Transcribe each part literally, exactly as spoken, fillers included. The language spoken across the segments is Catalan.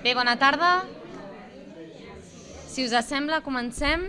Bé, bona tarda. Si us sembla, comencem.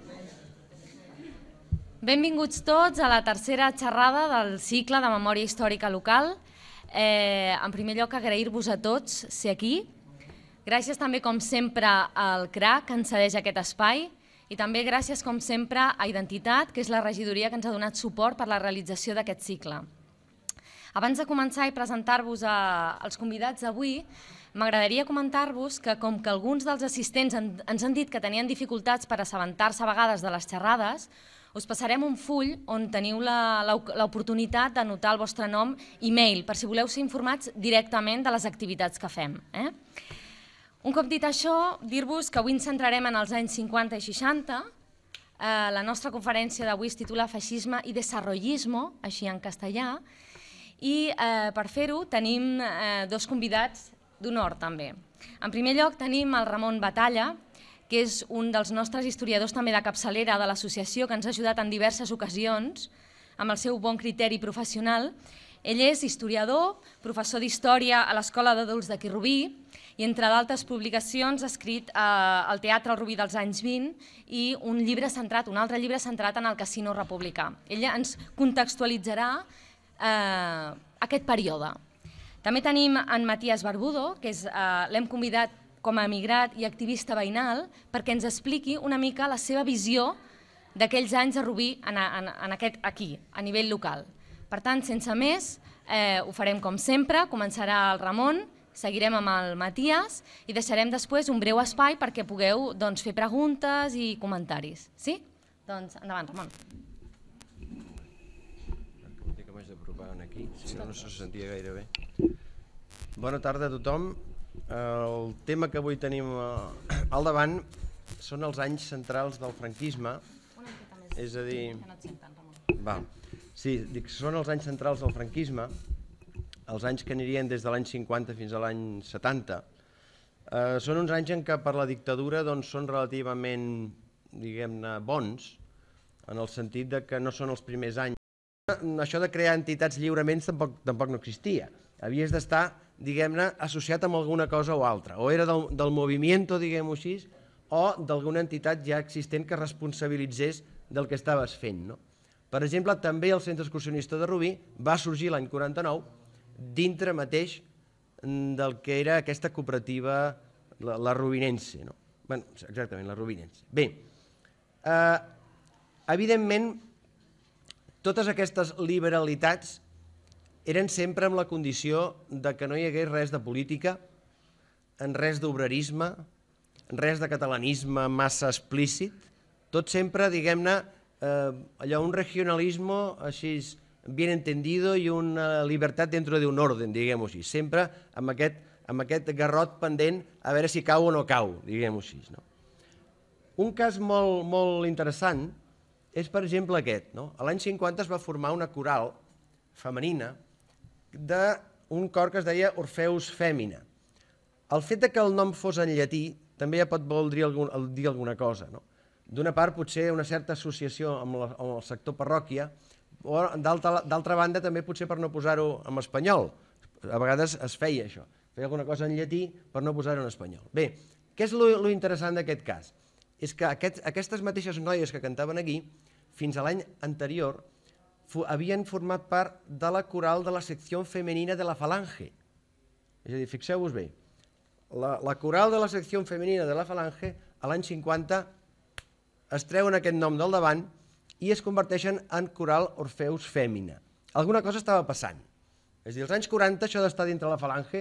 Benvinguts tots a la tercera xerrada del cicle de Memòria Històrica Local. Eh, en primer lloc, agrair-vos a tots ser aquí. Gràcies també, com sempre, al C R A C, que ens cedeix aquest espai, i també gràcies, com sempre, a Identitat, que és la regidoria que ens ha donat suport per la realització d'aquest cicle. Abans de començar i presentar-vos als convidats d'avui, m'agradaria comentar-vos que, com que alguns dels assistents ens han dit que tenien dificultats per assabentar-se a vegades de les xerrades, us passarem un full on teniu l'oportunitat d'anotar el vostre nom i mail, per si voleu ser informats directament de les activitats que fem. Un cop dit això, dir-vos que avui ens centrarem en els anys cinquanta i seixanta. La nostra conferència d'avui es titula Feixisme i Desarrollismo, així en castellà, i per fer-ho tenim dos convidats d'honor també. En primer lloc tenim el Ramon Batalla, que és un dels nostres historiadors també de capçalera de l'associació, que ens ha ajudat en diverses ocasions amb el seu bon criteri professional. Ell és historiador, professor d'història a l'Escola d'Adults d'aquí Rubí i, entre d'altres publicacions, ha escrit El teatre al Rubí dels anys vint i un llibre centrat, un altre llibre centrat en el Casino Republicà. Ella ens contextualitzarà aquest període. També tenim en Matías Barbudo, que l'hem convidat com a emigrat i activista veïnal perquè ens expliqui una mica la seva visió d'aquells anys a Rubí aquí, a nivell local. Per tant, sense més, ho farem com sempre, començarà el Ramon, seguirem amb el Matías i deixarem després un breu espai perquè pugueu fer preguntes i comentaris. Sí? Doncs endavant, Ramon. Si no, no se sentia gaire bé. Bona tarda a tothom. El tema que avui tenim al davant són els anys centrals del franquisme. És a dir... Sí, dic, són els anys centrals del franquisme, els anys que anirien des de l'any cinquanta fins a l'any setanta. Són uns anys en què per la dictadura són relativament, diguem-ne, bons, en el sentit que no són els primers anys. Això de crear entitats lliurement tampoc no existia. Havies d'estar, diguem-ne, associat amb alguna cosa o altra. O era del movimiento, diguem-ho així, o d'alguna entitat ja existent que responsabilitzés del que estaves fent. Per exemple, també el Centre Excursionista de Rubí va sorgir l'any quaranta-nou dintre mateix del que era aquesta cooperativa, la Rubinense. Bé, exactament, la Rubinense. Bé, evidentment, totes aquestes liberalitats eren sempre amb la condició que no hi hagués res de política, res d'obrerisme, res de catalanisme massa explícit, tot sempre, diguem-ne, allò, un regionalisme així bien entendido i una llibertat dentro d'un orden, diguem-ho així, sempre amb aquest garrot pendent a veure si cau o no cau, diguem-ho així. Un cas molt interessant és, per exemple, aquest. L'any cinquanta es va formar una coral femenina d'un cor que es deia Orfeus Fèmina. El fet que el nom fos en llatí també ja pot voler dir alguna cosa. D'una part, potser una certa associació amb el sector parròquia, o d'altra banda també potser per no posar-ho en espanyol. A vegades es feia això, feia alguna cosa en llatí per no posar-ho en espanyol. Bé, què és lo interessant d'aquest cas? És que aquestes mateixes noies que cantaven aquí, fins a l'any anterior, havien format part de la coral de la secció femenina de la Falange. És a dir, fixeu-vos bé, la coral de la secció femenina de la Falange, a l'any cinquanta, es treuen aquest nom del davant i es converteixen en coral Orfeus Fèmina. Alguna cosa estava passant. És a dir, als anys quaranta, això d'estar dintre la Falange,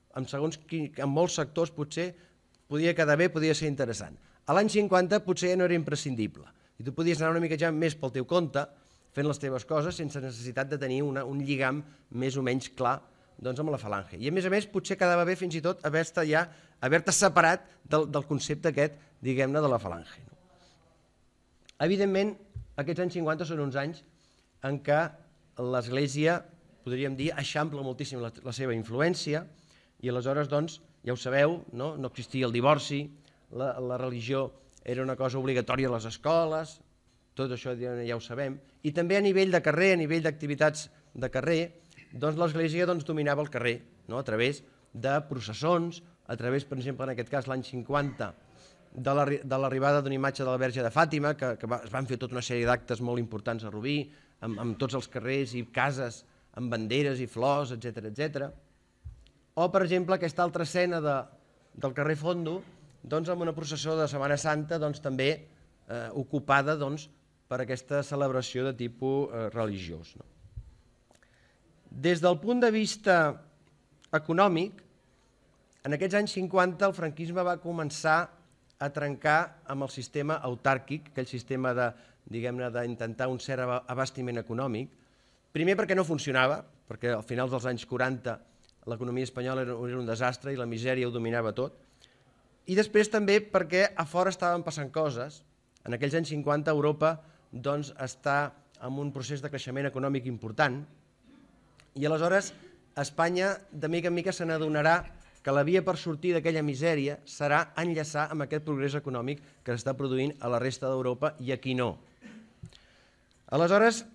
en molts sectors potser podia quedar bé, podia ser interessant. A l'any cinquanta potser ja no era imprescindible i tu podies anar una mica ja més pel teu compte fent les teves coses sense necessitat de tenir un lligam més o menys clar amb la Falange. I a més a més potser quedava bé fins i tot haver-te separat del concepte aquest, diguem-ne, de la Falange. Evidentment, aquests anys cinquanta són uns anys en què l'Església, podríem dir, eixampla moltíssim la seva influència i aleshores, doncs, ja ho sabeu, no existia el divorci, la religió era una cosa obligatòria a les escoles, tot això ja ho sabem, i també a nivell de carrer, a nivell d'activitats de carrer, doncs l'Església dominava el carrer a través de processons, a través, per exemple, en aquest cas, l'any cinquanta, de l'arribada d'una imatge de la Verge de Fàtima, que, que va, es van fer tota una sèrie d'actes molt importants a Rubí, amb, amb tots els carrers i cases, amb banderes i flors, etcètera, etcètera. O, per exemple, aquesta altra escena de, del carrer Fondo, doncs, amb una processó de Setmana Santa, doncs, també eh, ocupada doncs, per aquesta celebració de tipus eh, religiós. No? Des del punt de vista econòmic, en aquests anys cinquanta el franquisme va començar a trencar amb el sistema autàrquic, aquell sistema de, diguem-ne, d'intentar un cert abastiment econòmic, primer perquè no funcionava, perquè al final dels anys quaranta l'economia espanyola era un desastre i la misèria ho dominava tot, i després també perquè a fora estaven passant coses. En aquells anys cinquanta Europa doncs, està en un procés de creixement econòmic important i aleshores Espanya de mica en mica se n'adonarà que la via per sortir d'aquella misèria serà enllaçar amb aquest progrés econòmic que s'està produint a la resta d'Europa i aquí no. Aleshores,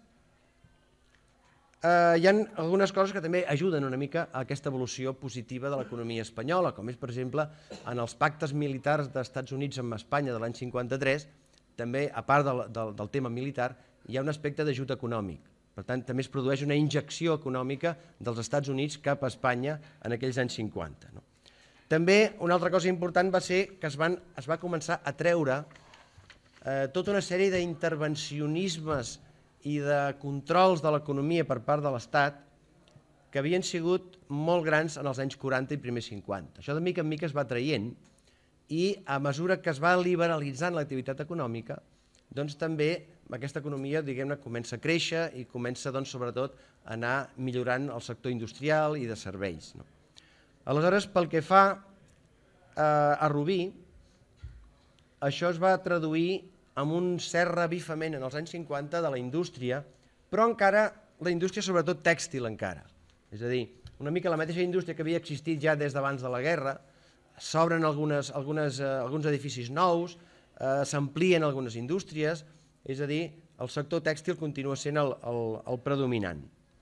eh, hi ha algunes coses que també ajuden una mica a aquesta evolució positiva de l'economia espanyola, com és, per exemple, en els pactes militars dels Estats Units amb Espanya de l'any cinquanta-tres, també, a part del, del, del tema militar, hi ha un aspecte d'ajut econòmic. Per tant, també es produeix una injecció econòmica dels Estats Units cap a Espanya en aquells anys cinquanta. No? També una altra cosa important va ser que es, van, es va començar a treure eh, tota una sèrie d'intervencionismes i de controls de l'economia per part de l'Estat que havien sigut molt grans en els anys quaranta i primers cinquanta. Això de mica en mica es va traient i a mesura que es va liberalitzant l'activitat econòmica, doncs també aquesta economia, diguem-ne, comença a créixer i comença, doncs, sobretot, a anar millorant el sector industrial i de serveis. No? Aleshores, pel que fa eh, a Rubí, això es va traduir en un cert revifament en els anys cinquanta de la indústria, però encara la indústria, sobretot tèxtil encara. És a dir, una mica la mateixa indústria que havia existit ja des d'abans de la guerra, s'obren algunes, algunes, eh, alguns edificis nous, eh, s'amplien algunes indústries, és a dir, el sector tèxtil continua sent el, el, el predominant.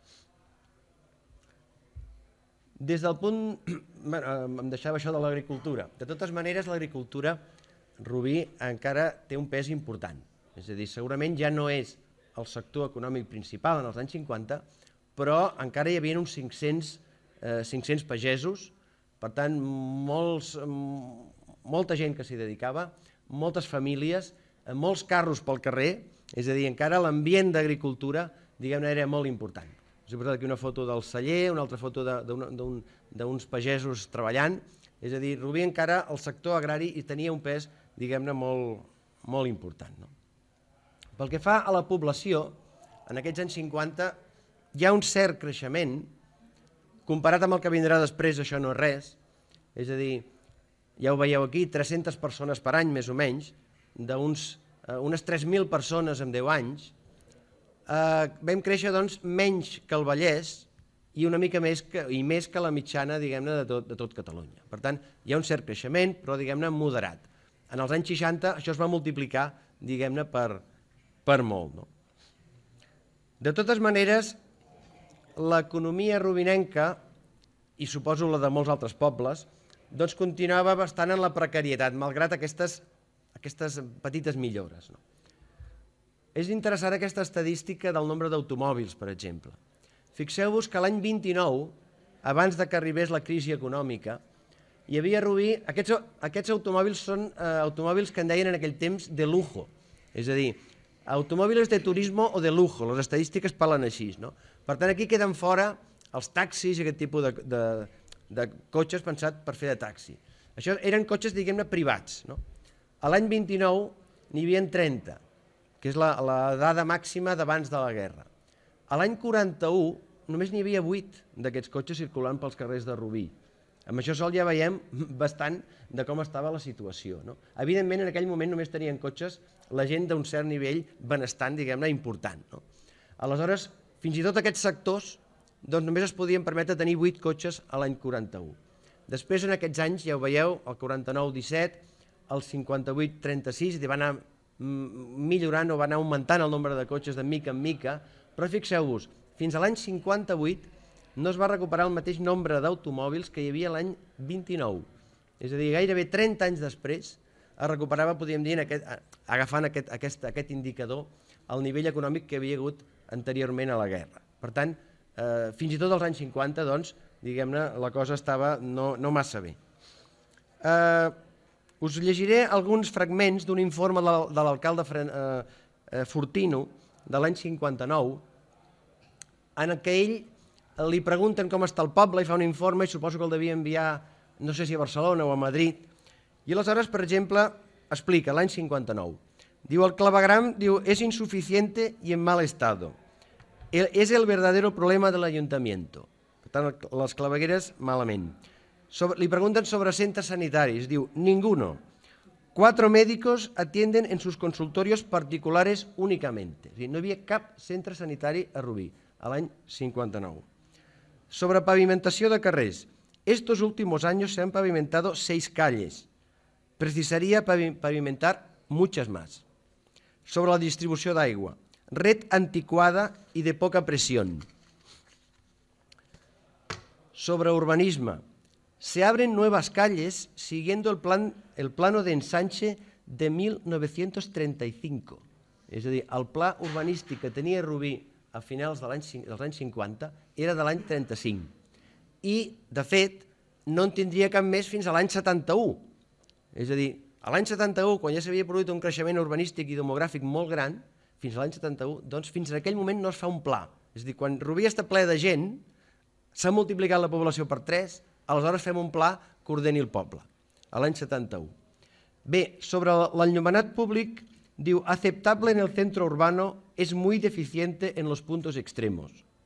Des del punt... em deixava això de l'agricultura. De totes maneres, l'agricultura, Rubí, encara té un pes important. És a dir, segurament ja no és el sector econòmic principal en els anys cinquanta, però encara hi havia uns cinc-cents, eh, cinc-cents pagesos, per tant, molts, molta gent que s'hi dedicava, moltes famílies, molts carros pel carrer, és a dir, encara l'ambient d'agricultura, diguem-ne, era molt important. Us he posat aquí una foto del celler, una altra foto d'uns pagesos treballant, és a dir, Rubí encara el sector agrari hi tenia un pes, diguem-ne, molt, molt important. No? Pel que fa a la població, en aquests anys cinquanta hi ha un cert creixement, comparat amb el que vindrà després, això no és res, és a dir, ja ho veieu aquí, tres-centes persones per any, més o menys, d'unes unes tres mil persones en deu anys, eh, vam créixer doncs, menys que el Vallès i una mica més que, i més que la mitjana, diguem-ne, de, tot, de tot Catalunya. Per tant, hi ha un cert creixement, però, diguem-ne, moderat. En els anys seixanta això es va multiplicar, diguem-ne, per, per molt. No? De totes maneres, l'economia rubinenca, i suposo la de molts altres pobles, doncs continuava bastant en la precarietat, malgrat aquestes aquestes petites millores. No? És interessant aquesta estadística del nombre d'automòbils, per exemple. Fixeu-vos que l'any vint-i-nou, abans de que arribés la crisi econòmica, hi havia a Rubí... Aquests, aquests automòbils són eh, automòbils que en deien en aquell temps de lujo, és a dir, automòbils de turismo o de lujo, les estadístiques parlen així. No? Per tant, aquí queden fora els taxis i aquest tipus de, de, de cotxes pensats per fer de taxi. Això eren cotxes, diguem-ne, privats, no? A l'any vint-i-nou n'hi havia trenta, que és la, la dada màxima d'abans de la guerra. A l'any quaranta-u només n'hi havia vuit d'aquests cotxes circulant pels carrers de Rubí. Amb això sol ja veiem bastant de com estava la situació. No? Evidentment, en aquell moment només tenien cotxes la gent d'un cert nivell benestant, diguem-ne, important. No? Aleshores, fins i tot aquests sectors doncs, només es podien permetre tenir vuit cotxes a l'any quaranta-u. Després, en aquests anys, ja ho veieu, el quaranta-nou disset, el cinquanta-vuit trenta-sis, va anar millorant o va anar augmentant el nombre de cotxes de mica en mica, però fixeu-vos, fins a l'any cinquanta-vuit no es va recuperar el mateix nombre d'automòbils que hi havia l'any vint-i-nou. És a dir, gairebé trenta anys després es recuperava, podríem dir, agafant aquest indicador, el nivell econòmic que havia hagut anteriorment a la guerra. Per tant, fins i tot als anys cinquanta, doncs, diguem-ne, la cosa estava no massa bé. Us llegiré alguns fragments d'un informe de l'alcalde Fortino de l'any cinquanta-nou, en què ell li pregunten com està el poble i fa un informe, i suposo que el devia enviar, no sé si a Barcelona o a Madrid, i aleshores, per exemple, explica l'any cinquanta-nou. Diu, el clavegram és insuficiente y en mal estado. Es el verdadero problema del ayuntamiento. Per tant, les clavegueres, malament. Li pregunten sobre centres sanitaris. Diu, ninguno. Cuatro médicos atienden en sus consultorios particulares únicamente. No hi havia cap centre sanitari a Rubí, a l'any cinquanta-nou. Sobre pavimentació de carrers. Estos últimos años se han pavimentado seis calles. Precisaría pavimentar muchas más. Sobre la distribució d'aigua. Red anticuada y de poca presión. Sobre urbanisme. Se abren nuevas calles siguiendo el, plan, el plano de ensanche de mil novecientos treinta y cinco. És a dir, el pla urbanístic que tenia Rubí a finals dels anys cinquanta era de l'any trenta-cinc. I, de fet, no en tindria cap més fins a l'any setanta-u. És a dir, a l'any setanta-u, quan ja s'havia produït un creixement urbanístic i demogràfic molt gran, fins a l'any setanta-u, doncs fins en aquell moment no es fa un pla. És a dir, quan Rubí està ple de gent, s'ha multiplicat la població per tres, aleshores fem un pla que ordeni el poble, a l'any setanta-u. Bé, sobre l'enllumenat públic, diu, aceptable en el centro urbano, es muy deficiente en los puntos extremos.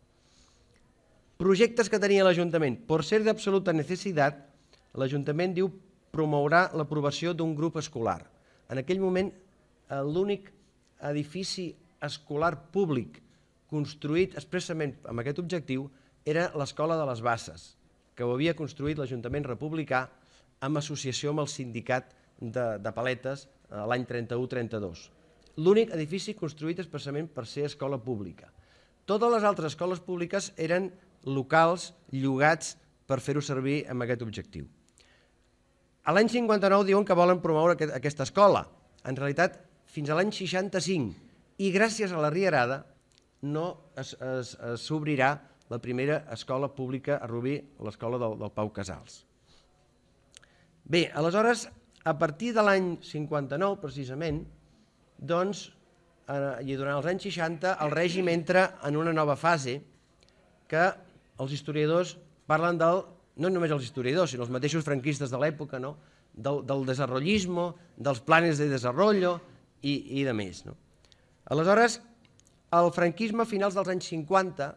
Projectes que tenia l'Ajuntament. Por ser d'absoluta necessitat, l'Ajuntament diu promourà l'aprovació d'un grup escolar. En aquell moment, l'únic edifici escolar públic construït expressament amb aquest objectiu era l'Escola de les Basses, que ho havia construït l'Ajuntament republicà en associació amb el sindicat de paletes l'any trenta-u trenta-dos. L'únic edifici construït expressament per ser escola pública. Totes les altres escoles públiques eren locals llogats per fer-ho servir amb aquest objectiu. A l'any cinquanta-nou diuen que volen promoure aquesta escola. En realitat, fins a l'any seixanta-cinc, i gràcies a la Rierada, no s'obrirà la primera escola pública a Rubí, l'escola del Pau Casals. Bé, aleshores, a partir de l'any cinquanta-nou, precisament, doncs, i durant els anys seixanta, el règim entra en una nova fase que els historiadors parlen del, no només els historiadors, sinó els mateixos franquistes de l'època, del desarrollismo, dels planes de desarrollo i de més. Aleshores, el franquisme a finals dels anys cinquanta,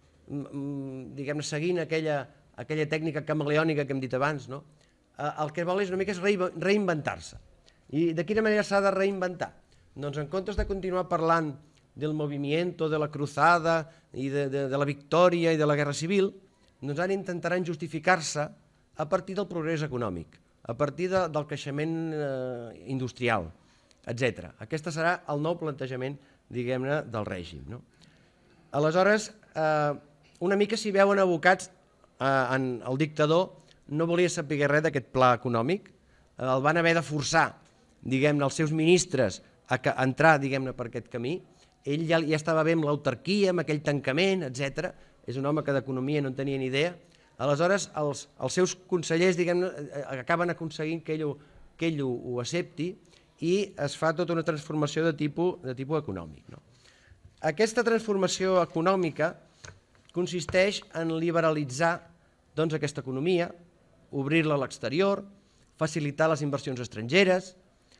diguem-ne, seguint aquella tècnica camaleònica que hem dit abans, el que vol és una mica reinventar-se. I de quina manera s'ha de reinventar? Doncs en comptes de continuar parlant del movimiento, de la cruzada, i de la victòria i de la guerra civil, doncs ara intentaran justificar-se a partir del progrés econòmic, a partir del creixement industrial, etcètera. Aquest serà el nou plantejament, diguem-ne, del règim. Aleshores, una mica s'hi veuen abocats, el dictador no volia saber res d'aquest pla econòmic, el van haver de forçar, diguem-ne, els seus ministres a entrar, diguem-ne, per aquest camí. Ell ja estava bé amb l'autarquia, amb aquell tancament, etcètera. És un home que d'economia no en tenia ni idea. Aleshores, els seus consellers, diguem-ne, acaben aconseguint que ell ho accepti i es fa tota una transformació de tipus econòmic. Aquesta transformació econòmica consisteix en liberalitzar aquesta economia, obrir-la a l'exterior, facilitar les inversions estrangeres,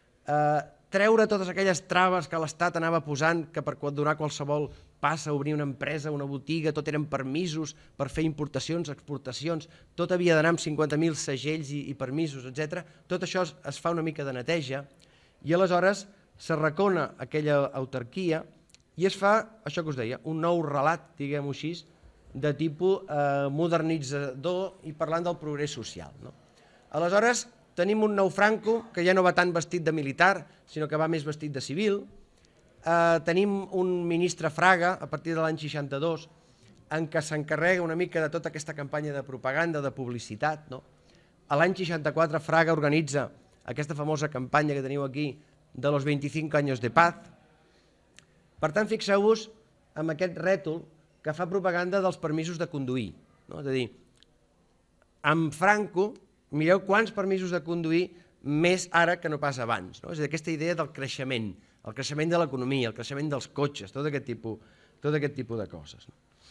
treure totes aquelles traves que l'Estat anava posant, que per donar qualsevol pas a obrir una empresa, una botiga, tot eren permisos per fer importacions, exportacions, tot havia d'anar amb cinquanta mil segells i permisos, etcètera. Tot això es fa una mica de neteja i aleshores s'arracona aquella autarquia i es fa, això que us deia, un nou relat, diguem-ho així, de tipus modernitzador i parlant del progrés social. Aleshores, tenim un nou Franco, que ja no va tan vestit de militar, sinó que va més vestit de civil. Tenim un ministre Fraga, a partir de l'any seixanta-dos, en què s'encarrega una mica de tota aquesta campanya de propaganda, de publicitat. a l'any seixanta-quatre Fraga organitza aquesta famosa campanya que teniu aquí de los veinticinco años de paz. Per tant, fixeu-vos en aquest rètol que fa propaganda dels permisos de conduir. És a dir, amb Franco, mireu quants permisos de conduir més ara que no pas abans. És a dir, aquesta idea del creixement, el creixement de l'economia, el creixement dels cotxes, tot aquest tipus, tot aquest tipus de coses.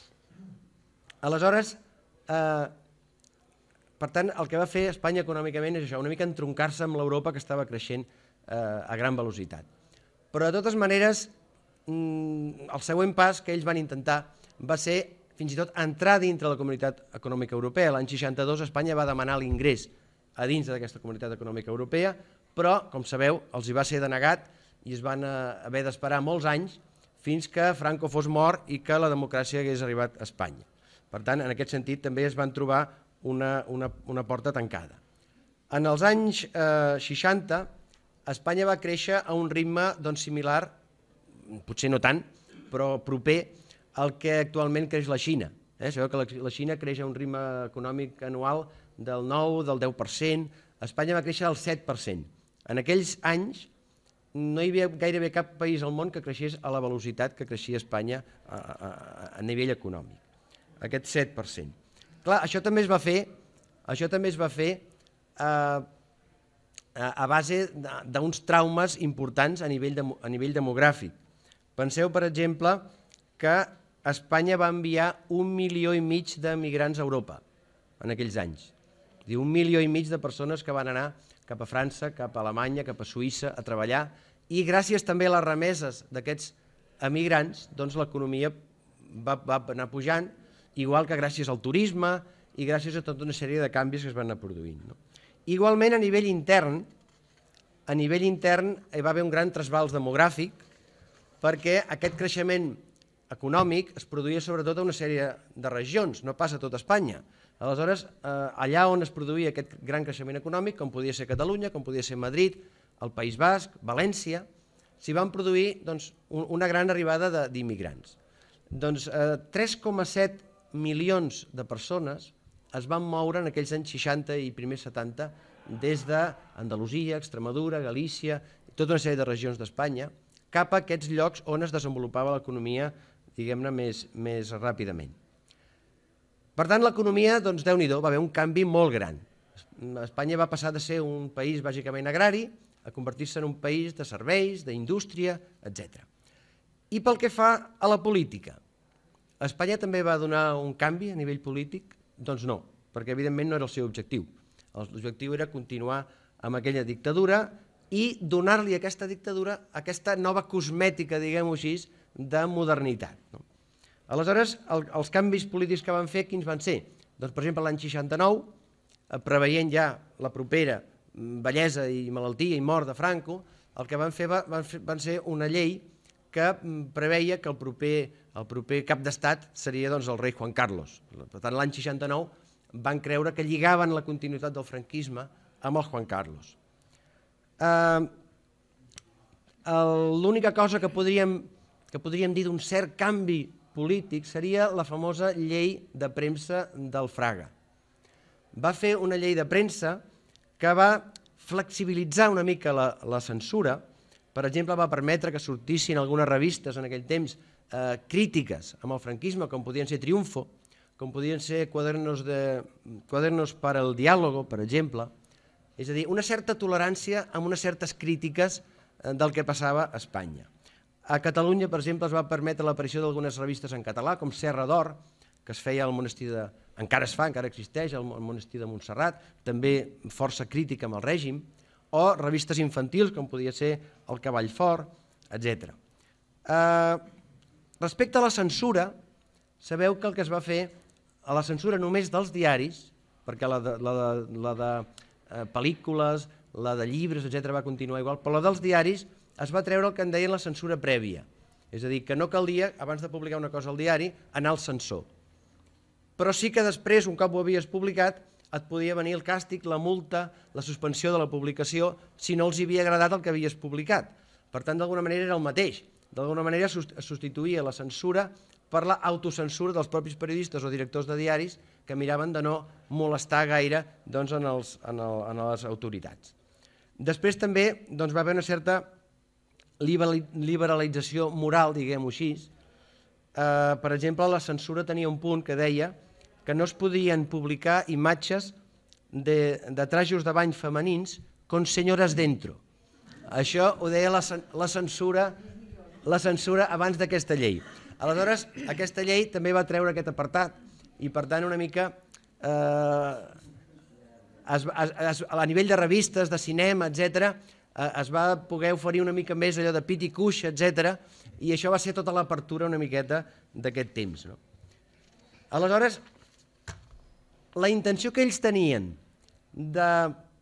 Aleshores, eh, per tant, el que va fer Espanya econòmicament és això, una mica entroncar-se amb l'Europa que estava creixent eh, a gran velocitat. Però, de totes maneres, mm, el següent pas que ells van intentar va ser, fins i tot, entrar dintre la Comunitat Econòmica Europea. L'any seixanta-dos Espanya va demanar l'ingrés a dins d'aquesta Comunitat Econòmica Europea, però, com sabeu, els hi va ser denegat i es van eh, haver d'esperar molts anys fins que Franco fos mort i que la democràcia hagués arribat a Espanya. Per tant, en aquest sentit, també es van trobar una, una, una porta tancada. En els anys eh, seixanta, Espanya va créixer a un ritme doncs, similar, potser no tant, però proper al que actualment creix la Xina. Eh? Sabeu que la, la Xina creix a un ritme econòmic anual del nou, del deu per cent, Espanya va créixer al set per cent. En aquells anys no hi havia gairebé cap país al món que creixés a la velocitat que creixia Espanya a, a, a nivell econòmic, aquest set per cent. Clar, això també es va fer, això també es va fer eh, a base d'uns traumes importants a nivell, de, a nivell demogràfic. Penseu, per exemple, que Espanya va enviar un milió i mig d'emigrants a Europa en aquells anys. Un milió i mig de persones que van anar cap a França, cap a Alemanya, cap a Suïssa a treballar, i gràcies també a les remeses d'aquests emigrants, doncs l'economia va, va anar pujant, igual que gràcies al turisme i gràcies a tota una sèrie de canvis que es van anar produint. No? Igualment, a nivell intern, a nivell intern hi va haver un gran trasbals demogràfic perquè aquest creixement econòmic es produïa sobretot a una sèrie de regions, no passa a tot Espanya. Aleshores, allà on es produïa aquest gran creixement econòmic, com podia ser Catalunya, com podia ser Madrid, el País Basc, València, s'hi van produir una gran arribada d'immigrants. Doncs tres coma set milions de persones es van moure en aquells anys seixanta i primers setanta des d'Andalusia, Extremadura, Galícia, tota una sèrie de regions d'Espanya, cap a aquests llocs on es desenvolupava l'economia, diguem-ne, més ràpidament. Per tant, l'economia, doncs, Déu-n'hi-do, va haver un canvi molt gran. Espanya va passar de ser un país bàsicament agrari a convertir-se en un país de serveis, d'indústria, etcètera. I pel que fa a la política, Espanya també va donar un canvi a nivell polític? Doncs no, perquè evidentment no era el seu objectiu. L'objectiu era continuar amb aquella dictadura i donar-li a aquesta dictadura aquesta nova cosmètica, diguem-ho així, de modernitat. Aleshores, els canvis polítics que van fer, quins van ser? Doncs, per exemple, l'any seixanta-nou, preveient ja la propera vellesa i malaltia i mort de Franco, el que van fer van ser una llei que preveia que el proper, el proper cap d'estat seria doncs, el rei Juan Carlos. Per tant, l'any seixanta-nou van creure que lligaven la continuïtat del franquisme amb el Juan Carlos. Eh, L'única cosa que podríem, que podríem dir d'un cert canvi polític seria la famosa llei de premsa del Fraga. Va fer una llei de premsa que va flexibilitzar una mica la, la censura. Per exemple, va permetre que sortissin algunes revistes en aquell temps eh, crítiques amb el franquisme, com podien ser Triunfo, com podien ser Cuadernos, de, Cuadernos para el Diálogo, per exemple. És a dir, una certa tolerància amb unes certes crítiques eh, del que passava a Espanya. A Catalunya, per exemple, es va permetre l'aparició d'algunes revistes en català, com Serra d'Or, que es feia al monestir de... encara es fa, encara existeix, al monestir de Montserrat, també força crítica amb el règim, o revistes infantils, com podia ser El Cavall Fort, etcètera. Eh, respecte a la censura, sabeu que el que es va fer, a la censura només dels diaris, perquè la de, la de, la de eh, pel·lícules, la de llibres, etcètera, va continuar igual, però la dels diaris es va treure el que en deien la censura prèvia. És a dir, que no calia, abans de publicar una cosa al diari, anar al censor. Però sí que després, un cop ho havies publicat, et podia venir el càstig, la multa, la suspensió de la publicació, si no els havia agradat el que havies publicat. Per tant, d'alguna manera era el mateix. D'alguna manera es substituïa la censura per l'autocensura dels propis periodistes o directors de diaris que miraven de no molestar gaire doncs, en, els, en, el, en les autoritats. Després també doncs, va haver una certa liberalització moral, diguem-ho així. Eh, per exemple, la censura tenia un punt que deia que no es podien publicar imatges de, de trajos de bany femenins con senyores dentro. Això ho deia la, la, censura, la censura abans d'aquesta llei. Aleshores, aquesta llei també va treure aquest apartat i, per tant, una mica eh, es, es, a nivell de revistes, de cinema, etcètera, eh, es va poder oferir una mica més allò de pit i cuix, etcètera, i això va ser tota l'apertura una miqueta d'aquest temps. No? Aleshores, la intenció que ells tenien de...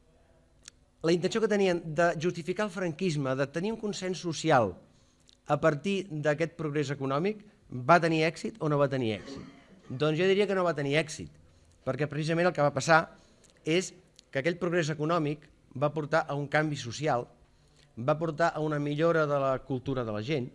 La intenció que tenien de justificar el franquisme, de tenir un consens social a partir d'aquest progrés econòmic, va tenir èxit o no va tenir èxit? Doncs jo diria que no va tenir èxit, perquè precisament el que va passar és que aquell progrés econòmic va portar a un canvi social, va portar a una millora de la cultura de la gent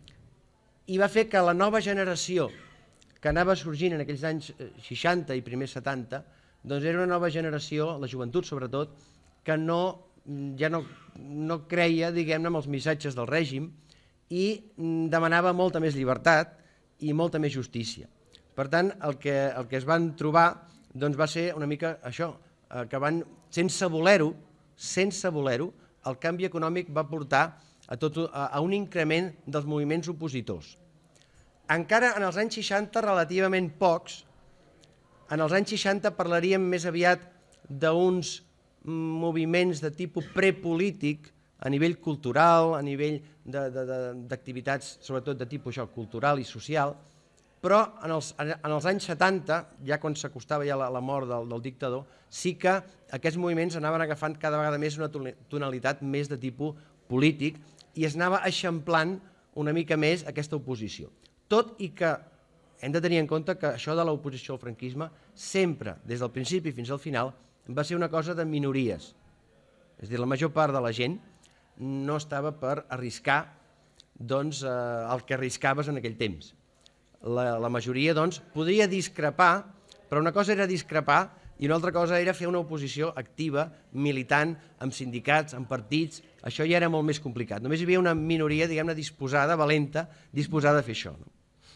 i va fer que la nova generació que anava sorgint en aquells anys seixanta i primers setanta, doncs era una nova generació, la joventut sobretot, que no, ja no, no creia, diguem-ne, amb els missatges del règim i demanava molta més llibertat i molta més justícia. Per tant, el que, el que es van trobar doncs va ser una mica això, que van, sense voler-ho, sense voler-ho, el canvi econòmic va portar a, tot, a, a un increment dels moviments opositors. Encara en els anys seixanta, relativament pocs, en els anys seixanta parlaríem més aviat d'uns moviments de tipus prepolític a nivell cultural, a nivell d'activitats sobretot de tipus això, cultural i social, però en els, en els anys setanta, ja quan s'acostava ja la, la mort del, del dictador, sí que aquests moviments anaven agafant cada vegada més una tonalitat més de tipus polític i es anava eixamplant una mica més aquesta oposició. Tot i que hem de tenir en compte que això de l'oposició al franquisme sempre, des del principi fins al final, va ser una cosa de minories. És a dir, la major part de la gent no estava per arriscar doncs, eh, el que arriscaves en aquell temps. La, la majoria doncs, podria discrepar, però una cosa era discrepar i una altra cosa era fer una oposició activa, militant, amb sindicats, amb partits. Això ja era molt més complicat. Només hi havia una minoria, diguem-ne, disposada, valenta, disposada a fer això. No?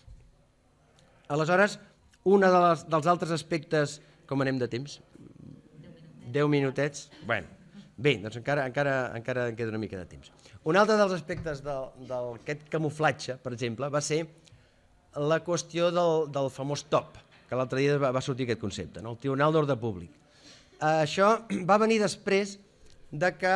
Aleshores, un de les, dels altres aspectes... Com anem de temps? Deu minutets? Bueno, bé, doncs encara, encara, encara en queda una mica de temps. Un altre dels aspectes d'aquest camuflatge, per exemple, va ser la qüestió del, del famós T O P, que l'altre dia va, va sortir aquest concepte, no? El Tribunal d'Ordre Públic. Això va venir després de que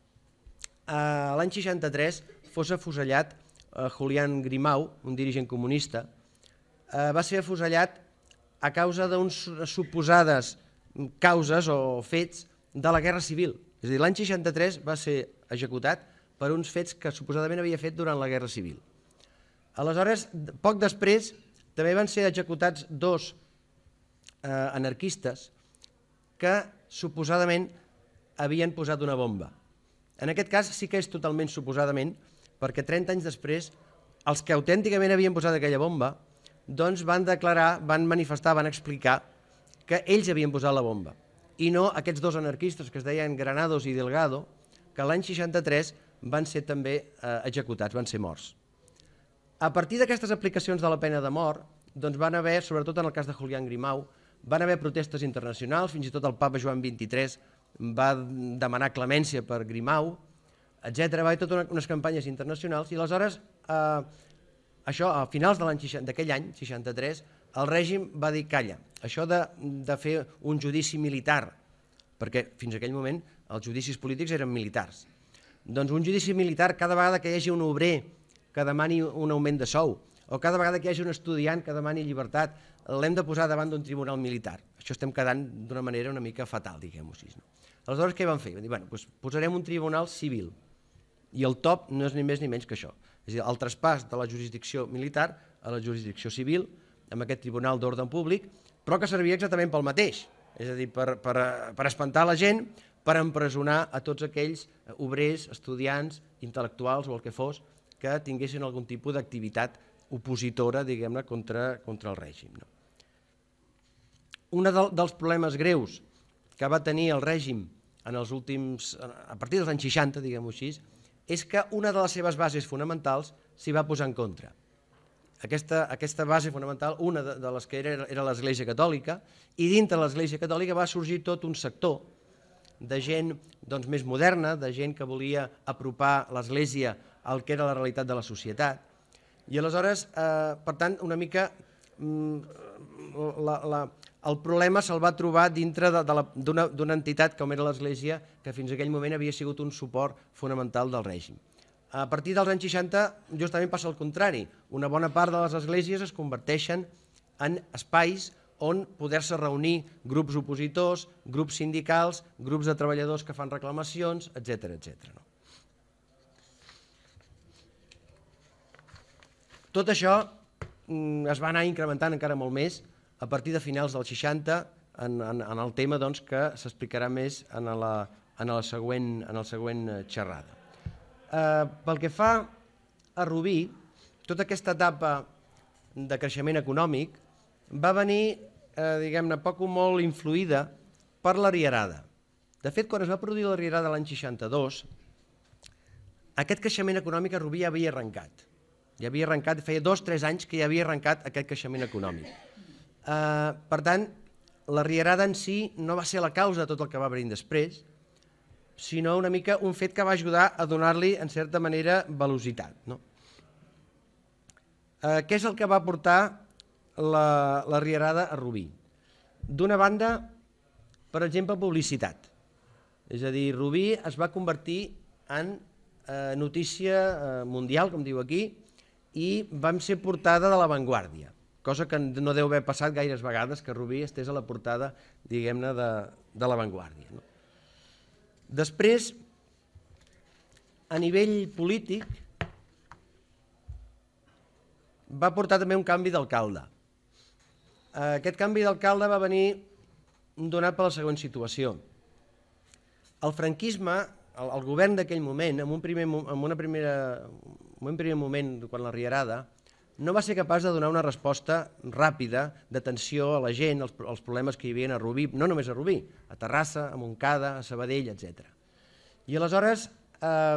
eh, l'any seixanta-tres fos afusellat eh, Julián Grimau, un dirigent comunista, eh, va ser afusellat a causa d'unes suposades causes o fets de la Guerra Civil. És a dir, l'any seixanta-tres va ser executat per uns fets que suposadament havia fet durant la Guerra Civil. Aleshores, poc després, també van ser executats dos eh, anarquistes que suposadament havien posat una bomba. En aquest cas sí que és totalment suposadament, perquè trenta anys després, els que autènticament havien posat aquella bomba doncs van declarar, van manifestar, van explicar que ells havien posat la bomba, i no aquests dos anarquistes que es deien Granados i Delgado, que l'any seixanta-tres van ser també eh, executats, van ser morts. A partir d'aquestes aplicacions de la pena de mort, doncs van haver, sobretot en el cas de Julián Grimau, van haver protestes internacionals, fins i tot el papa Joan vint-i-tres va demanar clemència per Grimau, etcètera. Va haver totes unes campanyes internacionals i aleshores, eh, això, a finals d'aquell any, seixanta-tres, el règim va dir calla, això de, de fer un judici militar, perquè fins a aquell moment els judicis polítics eren militars. Doncs un judici militar cada vegada que hi hagi un obrer que demani un augment de sou, o cada vegada que hi hagi un estudiant que demani llibertat, l'hem de posar davant d'un tribunal militar. Això estem quedant d'una manera una mica fatal, diguem-ho així. No? Aleshores, què van fer? Van dir, bueno, doncs posarem un tribunal civil, i el T O P no és ni més ni menys que això. És a dir, el traspàs de la jurisdicció militar a la jurisdicció civil, amb aquest tribunal d'ordre públic, però que servia exactament pel mateix, és a dir, per, per, per espantar la gent, per empresonar a tots aquells obrers, estudiants, intel·lectuals o el que fos, que tinguessin algun tipus d'activitat opositora, diguem-ne, contra, contra el règim. No? un dels problemes greus que va tenir el règim en els últims, a partir dels anys seixanta, diguem-ho així, és que una de les seves bases fonamentals s'hi va posar en contra. Aquesta, aquesta base fonamental, una de, de les que era, era l'Església Catòlica, i dintre de l'Església Catòlica va sorgir tot un sector de gent doncs, més moderna, de gent que volia apropar l'Església al que era la realitat de la societat. I aleshores, eh, per tant, una mica la, la, el problema se'l va trobar dintre d'una entitat com era l'Església, que fins aquell moment havia sigut un suport fonamental del règim. A partir dels anys seixanta justament passa el contrari. Una bona part de les esglésies es converteixen en espais on poder-se reunir grups opositors, grups sindicals, grups de treballadors que fan reclamacions, etcètera, etcètera. Tot això es va anar incrementant encara molt més a partir de finals dels seixanta en, en, en el tema doncs, que s'explicarà més en la, en la següent, en el següent xerrada. Eh, pel que fa a Rubí, tota aquesta etapa de creixement econòmic va venir, eh, diguem-ne, poc o molt influïda per la Rierada. De fet, quan es va produir la Rierada l'any seixanta-dos, aquest creixement econòmic a Rubí ja havia arrencat. Ja havia arrencat, feia dos o tres anys que ja havia arrencat aquest creixement econòmic. Eh, per tant, la Rierada en si no va ser la causa de tot el que va venir després, sinó una mica un fet que va ajudar a donar-li, en certa manera, velocitat. No? Eh, què és el que va portar la, la Rierada a Rubí? D'una banda, per exemple, publicitat. És a dir, Rubí es va convertir en eh, notícia eh, mundial, com diu aquí, i vam ser portada de l'avantguàrdia, cosa que no deu haver passat gaires vegades que Rubí estés a la portada, diguem-ne, de, de l'avantguàrdia. No? Després, a nivell polític, va portar també un canvi d'alcalde. Aquest canvi d'alcalde va venir donat per la següent situació. El franquisme, el, el govern d'aquell moment, en un primer, en una primera, en un primer moment, quan la Rierada, no va ser capaç de donar una resposta ràpida d'atenció a la gent, als, als problemes que hi havia a Rubí, no només a Rubí, a Terrassa, a Montcada, a Sabadell, etcètera. I aleshores, eh,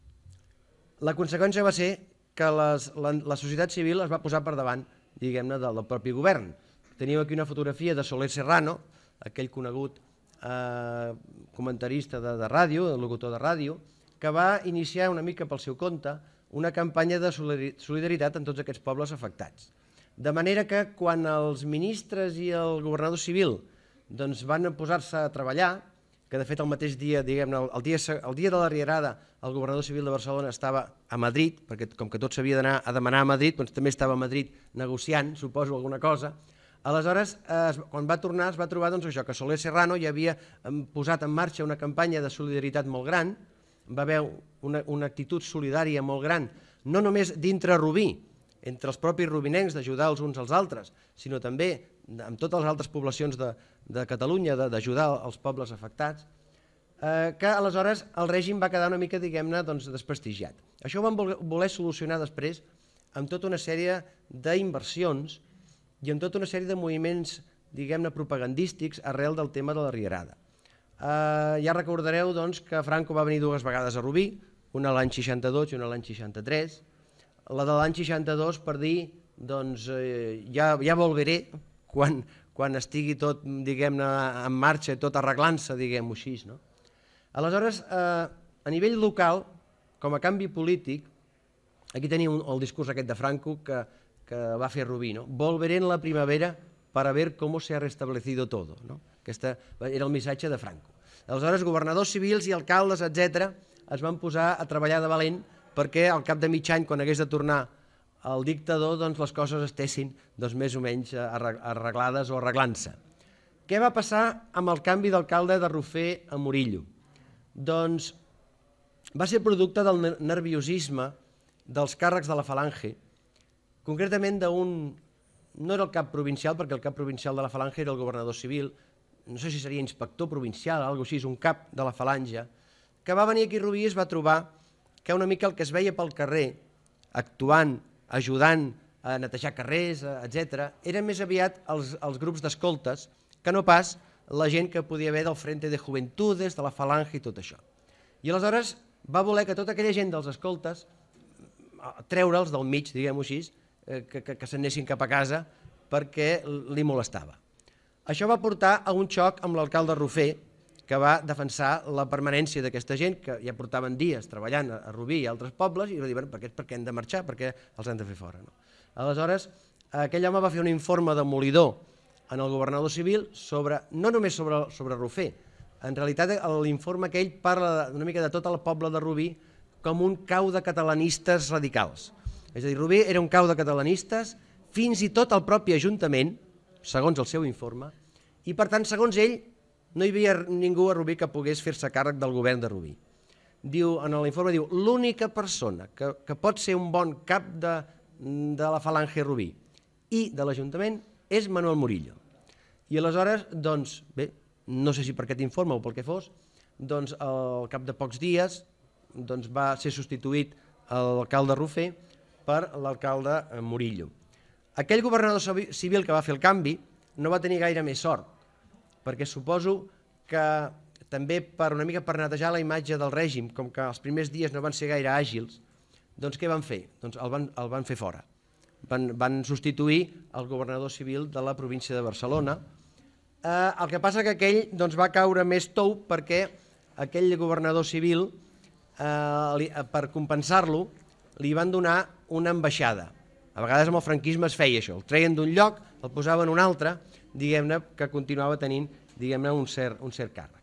la conseqüència va ser que les, la, la societat civil es va posar per davant, diguem-ne, del, del propi govern. Teníem aquí una fotografia de Soler Serrano, aquell conegut eh, comentarista de, de ràdio, de locutor de ràdio, que va iniciar una mica pel seu compte una campanya de solidaritat en tots aquests pobles afectats. De manera que quan els ministres i el governador civil doncs, van posar-se a treballar, que de fet el mateix dia, diguem-ne, el, dia, el dia de la Rierada, el governador civil de Barcelona estava a Madrid, perquè com que tot s'havia d'anar a demanar a Madrid, doncs també estava a Madrid negociant, suposo, alguna cosa. Aleshores, eh, quan va tornar, es va trobar doncs, això, que Soler Serrano ja havia posat en marxa una campanya de solidaritat molt gran, va haver una, una actitud solidària molt gran, no només dintre Rubí, entre els propis rubinencs d'ajudar els uns als altres, sinó també amb totes les altres poblacions de, de Catalunya d'ajudar els pobles afectats, eh, que aleshores el règim va quedar una mica, diguem-ne, doncs, desprestigiat. Això ho van voler solucionar després amb tota una sèrie d'inversions i amb tota una sèrie de moviments, diguem-ne, propagandístics arrel del tema de la Rierada. Uh, ja recordareu doncs, que Franco va venir dues vegades a Rubí, una l'any seixanta-dos i una l'any seixanta-tres. La de l'any seixanta-dos per dir, doncs, eh, ja, ja volveré quan, quan estigui tot, diguem-ne, en marxa, tot arreglant-se, diguem-ho així. No? Aleshores, eh, a nivell local, com a canvi polític, aquí tenim el discurs aquest de Franco que, que va fer Rubí, no? Volveré en la primavera para ver cómo se ha restablecido todo. No? Aquest era el missatge de Franco. Aleshores, governadors civils i alcaldes, etcètera, es van posar a treballar de valent perquè al cap de mig any, quan hagués de tornar el dictador, doncs les coses estessin doncs, més o menys arreglades o arreglant-se. Què va passar amb el canvi d'alcalde de Rofer a Murillo? Doncs va ser producte del nerviosisme dels càrrecs de la Falange, concretament d'un... no era el cap provincial, perquè el cap provincial de la Falange era el governador civil, no sé si seria inspector provincial o alguna cosa així, un cap de la Falange, que va venir aquí a Rubí i es va trobar que una mica el que es veia pel carrer, actuant, ajudant a netejar carrers, etcètera, eren més aviat els, els grups d'escoltes que no pas la gent que podia haver del Frente de Juventudes, de la Falange i tot això. I aleshores va voler que tota aquella gent dels escoltes, treure'ls del mig, diguem-ho així, que, que, que s'anessin cap a casa perquè li molestava. Això va portar a un xoc amb l'alcalde Rufé, que va defensar la permanència d'aquesta gent, que ja portaven dies treballant a Rubí i a altres pobles, i va dir, bueno, per què, per què han de marxar, per què els han de fer fora? No? Aleshores, aquell home va fer un informe demolidor en el governador civil, sobre, no només sobre, sobre Rufé, en realitat l'informe aquell parla una mica de tot el poble de Rubí com un cau de catalanistes radicals. És a dir, Rubí era un cau de catalanistes, fins i tot el propi Ajuntament, segons el seu informe, i per tant, segons ell, no hi havia ningú a Rubí que pogués fer-se càrrec del govern de Rubí. Diu, en l'informe diu, l'única persona que, que pot ser un bon cap de, de la Falange Rubí i de l'Ajuntament és Manuel Murillo. I aleshores, doncs, bé, no sé si per aquest informe o pel que fos, doncs al cap de pocs dies doncs, va ser substituït l'alcalde Rufé per l'alcalde Murillo. Aquell governador civil que va fer el canvi no va tenir gaire més sort, perquè suposo que també per una mica per netejar la imatge del règim, com que els primers dies no van ser gaire àgils, doncs què van fer? Doncs el van, el van fer fora. Van, van substituir el governador civil de la província de Barcelona. Eh, el que passa que aquell doncs, va caure més tou perquè aquell governador civil, eh, li, per compensar-lo, li van donar una ambaixada. A vegades amb el franquisme es feia això, el treien d'un lloc, el posaven en un altre, diguem-ne que continuava tenint diguem-ne un cert, un cert càrrec.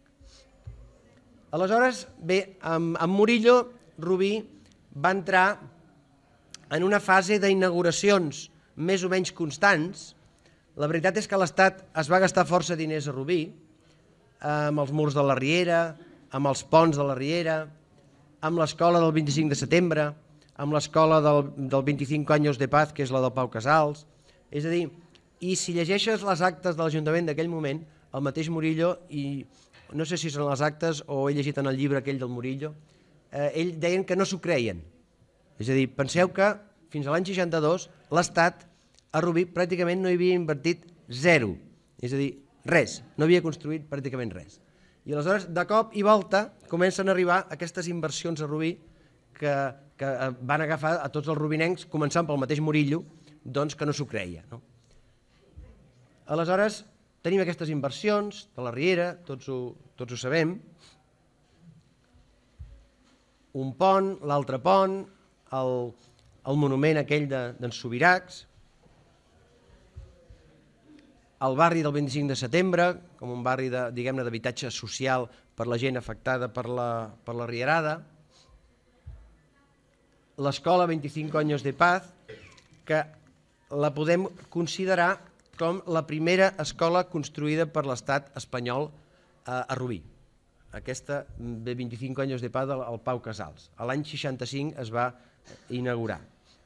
Aleshores, bé, amb, amb Murillo, Rubí va entrar en una fase d'inauguracions més o menys constants. La veritat és que l'Estat es va gastar força diners a Rubí, amb els murs de la Riera, amb els ponts de la Riera, amb l'escola del vint-i-cinc de setembre, amb l'escola del, del vint-i-cinc anys de paz, que és la del Pau Casals. És a dir, i si llegeixes les actes de l'Ajuntament d'aquell moment, el mateix Murillo, i no sé si són les actes o he llegit en el llibre aquell del Murillo, eh, ell deien que no s'ho creien. És a dir, penseu que fins a l'any seixanta-dos l'Estat a Rubí pràcticament no hi havia invertit zero, és a dir, res, no havia construït pràcticament res. I aleshores, de cop i volta, comencen a arribar aquestes inversions a Rubí que, que van agafar a tots els rubinencs, començant pel mateix Murillo, doncs que no s'ho creia. No? Aleshores, tenim aquestes inversions de la Riera, tots ho, tots ho sabem, un pont, l'altre pont, el, el monument aquell d'en de, Subirachs, el barri del vint-i-cinc de setembre, com un barri de, diguem-ne, d'habitatge social per la gent afectada per la, per la Rierada, l'escola vint-i-cinc anys de paz, que la podem considerar com la primera escola construïda per l'estat espanyol a Rubí. Aquesta de vint-i-cinc anys de paz al Pau Casals. A l'any seixanta-cinc es va inaugurar.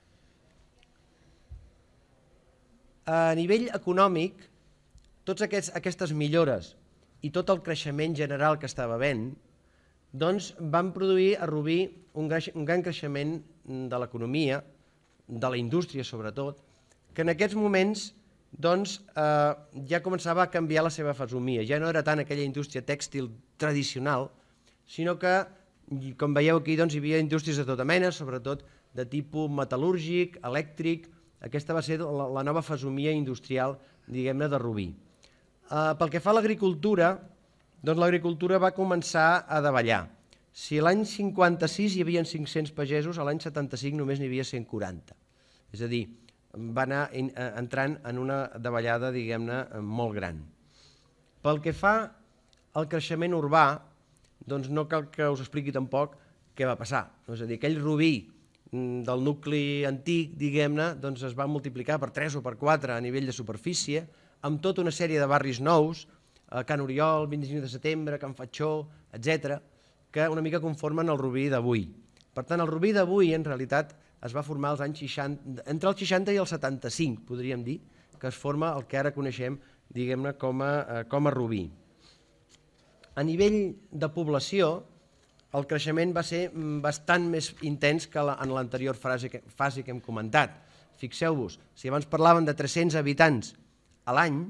A nivell econòmic, totes aquests, aquestes millores i tot el creixement general que estava havent, doncs van produir a Rubí un gran, un gran creixement de l'economia, de la indústria sobretot, que en aquests moments doncs, eh, ja començava a canviar la seva fesomia. Ja no era tant aquella indústria tèxtil tradicional, sinó que, com veieu aquí, doncs, hi havia indústries de tota mena, sobretot de tipus metal·lúrgic, elèctric. Aquesta va ser la, la nova fesomia industrial, diguem-ne, de Rubí. Eh, pel que fa a l'agricultura, doncs l'agricultura va començar a davallar. Si l'any cinquanta-sis hi havia cinc-cents pagesos, a l'any setanta-cinc només n'hi havia cent quaranta. És a dir, va anar entrant en una davallada, diguem-ne, molt gran. Pel que fa al creixement urbà, doncs no cal que us expliqui tampoc què va passar. És a dir, aquell Rubí del nucli antic, diguem-ne, doncs es va multiplicar per tres o per quatre a nivell de superfície, amb tota una sèrie de barris nous, Can Oriol, vint-i-cinc de setembre, Can Fatxó, etcètera, que una mica conformen el Rubí d'avui. Per tant, el Rubí d'avui, en realitat, es va formar als anys seixanta, entre el seixanta i el setanta-cinc, podríem dir, que es forma el que ara coneixem, diguem-ne, com, com a Rubí. A nivell de població, el creixement va ser bastant més intens que en l'anterior fase que hem comentat. Fixeu-vos, si abans parlàvem de tres-cents habitants a l'any,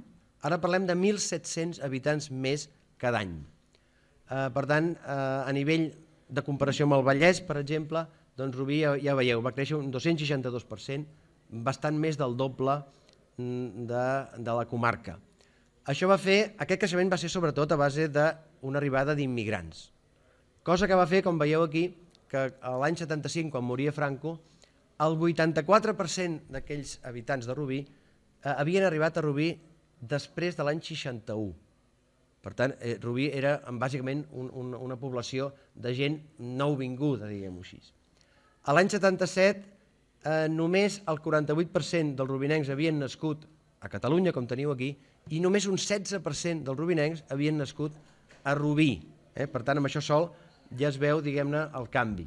Ara parlem de mil set-cents habitants més cada any. Per tant, a nivell de comparació amb el Vallès, per exemple, doncs Rubí, ja veieu, va créixer un dos-cents seixanta-dos per cent, bastant més del doble de la comarca. Això va fer, aquest creixement va ser sobretot a base d'una arribada d'immigrants, cosa que va fer, com veieu aquí, que l'any setanta-cinc, quan moria Franco, el vuitanta-quatre per cent d'aquells habitants de Rubí havien arribat a Rubí després de l'any seixanta-u. Per tant, Rubí era bàsicament una població de gent nouvinguda, diguem-ho així. A l'any setanta-set, només el quaranta-vuit per cent dels rubinencs havien nascut a Catalunya, com teniu aquí, i només un setze per cent dels rubinencs havien nascut a Rubí. Per tant, amb això sol ja es veu, diguem-ne, el canvi.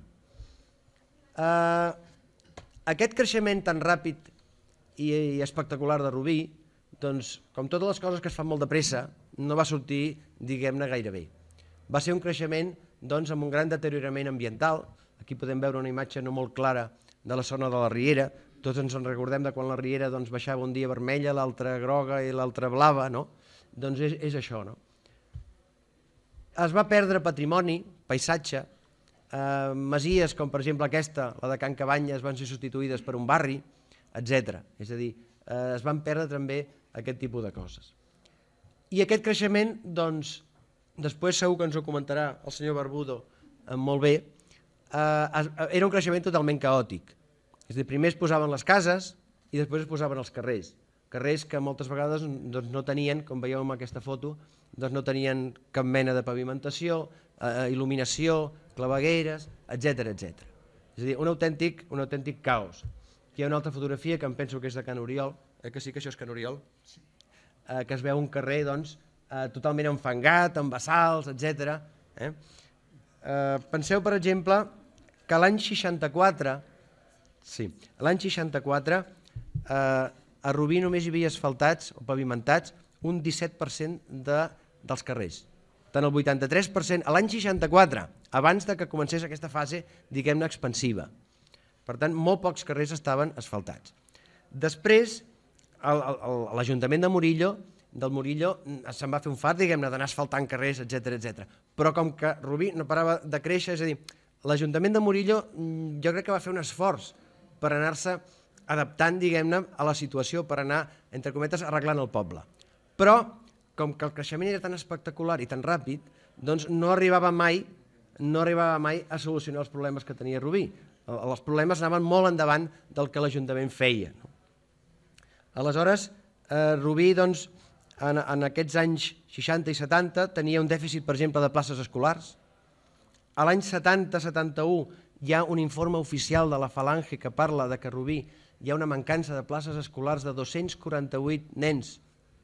Aquest creixement tan ràpid i espectacular de Rubí, doncs, com totes les coses que es fan molt de pressa, no va sortir, diguem-ne, gaire bé. Va ser un creixement, doncs, amb un gran deteriorament ambiental. Aquí podem veure una imatge no molt clara de la zona de la Riera. Tots ens en recordem de quan la Riera baixava un dia vermella, l'altra groga i l'altra blava, no? Doncs és això, no? Es va perdre patrimoni, paisatge, masies com per exemple aquesta, la de Can Cabanyes, van ser substituïdes per un barri, etcètera. És a dir, es van perdre també aquest tipus de coses. I aquest creixement, doncs, després segur que ens ho comentarà el senyor Barbudo molt bé, era un creixement totalment caòtic. És a dir, primer es posaven les cases i després es posaven els carrers. Carrers que moltes vegades no tenien, com veieu en aquesta foto, no tenien cap mena de pavimentació, il·luminació, clavegueres, etcètera, etcètera. És a dir, un autèntic caos. Aquí hi ha una altra fotografia que em penso que és de Can Oriol, que sí que això és Can Oriol, que es veu un carrer totalment enfangat, amb bassals, etcètera. Penseu, per exemple, que l'any seixanta-quatre, sí, l'any seixanta-quatre a Rubí només hi havia asfaltats o pavimentats un disset per cent dels carrers. Tant el vuitanta-tres per cent, a l'any seixanta-quatre, abans que comencés aquesta fase, diguem-ne, expansiva. Per tant, molt pocs carrers estaven asfaltats. Després, l'Ajuntament de Murillo, del Murillo, se'n va fer un fart, diguem-ne, d'anar asfaltant carrers, etcètera, etcètera. Però com que Rubí no parava de créixer, és a dir, l'Ajuntament de Murillo jo crec que va fer un esforç per anar-se adaptant, diguem-ne, a la situació, per anar, entre cometes, arreglant el poble. Però, com que el creixement era tan espectacular i tan ràpid, doncs no arribava mai, no arribava mai a solucionar els problemes que tenia Rubí. Els problemes anaven molt endavant del que l'Ajuntament feia. Aleshores, Rubí, doncs, en aquests anys seixanta i setanta, tenia un dèficit, per exemple, de places escolars. A l'any setanta setanta-u hi ha un informe oficial de la Falange que parla que a Rubí hi ha una mancança de places escolars de dos-cents quaranta-vuit nens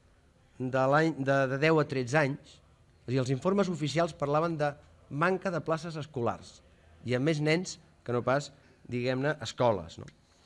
de deu a tretze anys. És a dir, els informes oficials parlaven de manca de places escolars. Hi ha més nens que no pas, diguem-ne, escoles.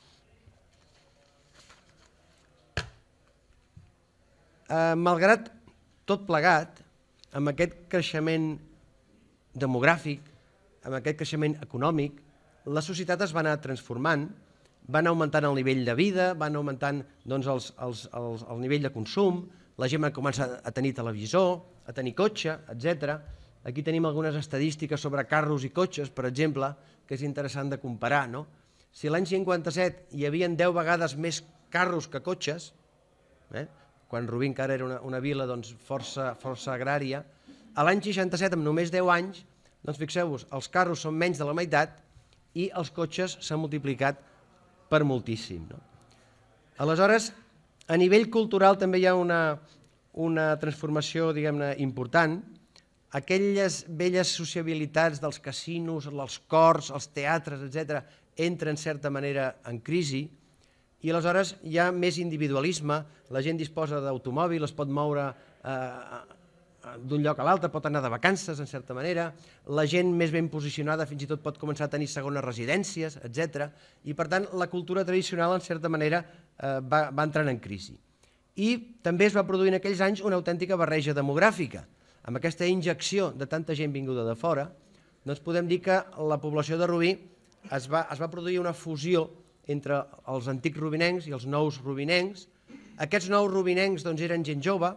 Malgrat tot plegat, amb aquest creixement demogràfic, amb aquest creixement econòmic, la societat es va anar transformant, van augmentant el nivell de vida, van augmentant el nivell de consum, la gent va començar a tenir televisor, a tenir cotxe, etcètera. Aquí tenim algunes estadístiques sobre carros i cotxes, per exemple, que és interessant de comparar. Si l'any cinquanta-set hi havia deu vegades més carros que cotxes, quan Rubí encara era una vila força agrària, a l'any seixanta-set, amb només deu anys, doncs fixeu-vos, els carros són menys de la meitat i els cotxes s'han multiplicat per moltíssim. Aleshores, a nivell cultural també hi ha una transformació, diguem-ne, important. Aquelles velles sociabilitats dels casinos, els cors, els teatres, etcètera, entren en certa manera en crisi i aleshores hi ha més individualisme, la gent disposa d'automòbil, es pot moure d'un lloc a l'altre, pot anar de vacances, en certa manera, la gent més ben posicionada fins i tot pot començar a tenir segones residències, etcètera, i per tant la cultura tradicional, en certa manera, va entrant en crisi. I també es va produir en aquells anys una autèntica barreja demogràfica. Amb aquesta injecció de tanta gent vinguda de fora, doncs podem dir que la població de Rubí es va produir una fusió entre els antics rubinencs i els nous rubinencs. Aquests nous rubinencs eren gent jove,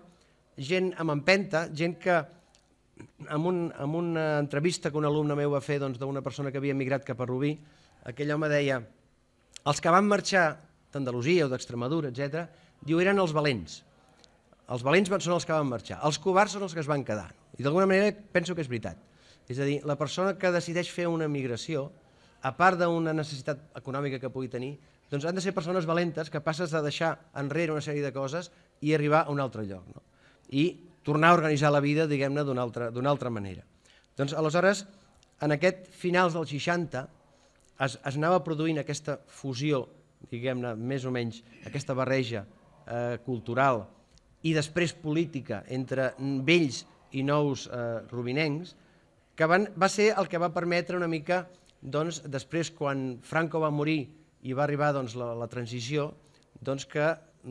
gent amb empenta, gent que en, un, en una entrevista que un alumne meu va fer doncs, d'una persona que havia emigrat cap a Rubí, aquell home deia, els que van marxar d'Andalusia o d'Extremadura, etcètera, diu, eren els valents. Els valents són els que van marxar, els covards són els que es van quedar. I d'alguna manera penso que és veritat. És a dir, la persona que decideix fer una migració, a part d'una necessitat econòmica que pugui tenir, doncs han de ser persones valentes, capaces de deixar enrere una sèrie de coses i arribar a un altre lloc. No? I tornar a organitzar la vida, diguem-ne, d'una altra, d'una altra manera. Doncs, aleshores, en aquest finals dels seixanta, es, es anava produint aquesta fusió, diguem-ne, més o menys, aquesta barreja eh, cultural i després política entre vells i nous eh, rubinencs, que van, va ser el que va permetre una mica, doncs, després, quan Franco va morir i va arribar doncs, la, la transició, doncs, que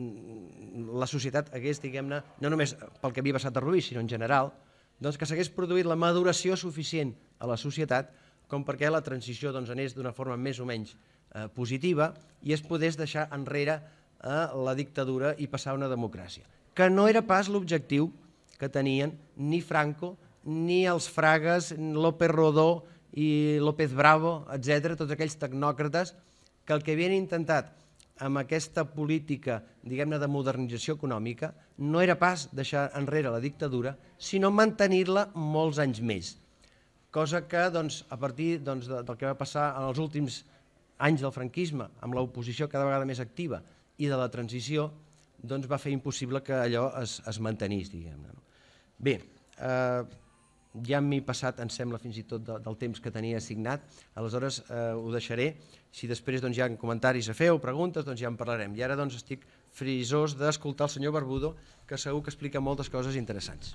la societat hagués, diguem-ne, no només pel que havia passat a Rubí, sinó en general, doncs, que s'hagués produït la maduració suficient a la societat com perquè la transició doncs, anés d'una forma més o menys eh, positiva i es podés deixar enrere eh, la dictadura i passar a una democràcia. Que no era pas l'objectiu que tenien ni Franco, ni els Fragues, López Rodó i López Bravo, etcètera, tots aquells tecnòcrates que el que havien intentat amb aquesta política, diguem-ne, de modernització econòmica, no era pas deixar enrere la dictadura, sinó mantenir-la molts anys més. Cosa que, doncs, a partir doncs, del que va passar en els últims anys del franquisme, amb l'oposició cada vegada més activa i de la transició, doncs va fer impossible que allò es, es mantenís, diguem-ne. Bé, eh, ja m'he passat, em sembla, fins i tot de, del temps que tenia assignat, aleshores eh, ho deixaré. Si després doncs, hi ha comentaris a fer o preguntes, doncs ja en parlarem. I ara doncs, estic frisós d'escoltar el senyor Barbudo, que segur que explica moltes coses interessants.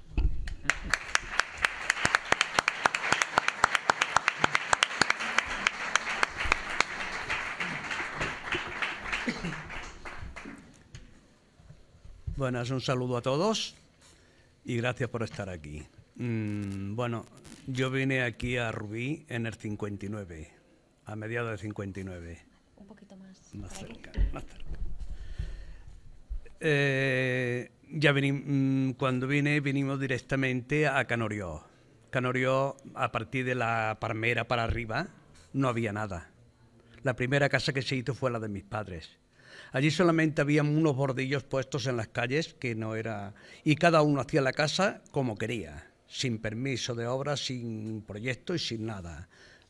Buenas, un saludo a todos y gracias por estar aquí. Mm, bueno, yo vine aquí a Rubí en el cincuenta y nueve, a mediados del cincuenta y nueve. Un poquito más. Más cerca, más cerca. Eh, ya vení, cuando vine, vinimos directamente a Canorió. Canorió, a partir de la Palmera para arriba, no había nada. La primera casa que se hizo fue la de mis padres. Allí solamente había unos bordillos puestos en las calles que no era... Y cada uno hacía la casa como quería, sin permiso de obra, sin proyecto y sin nada.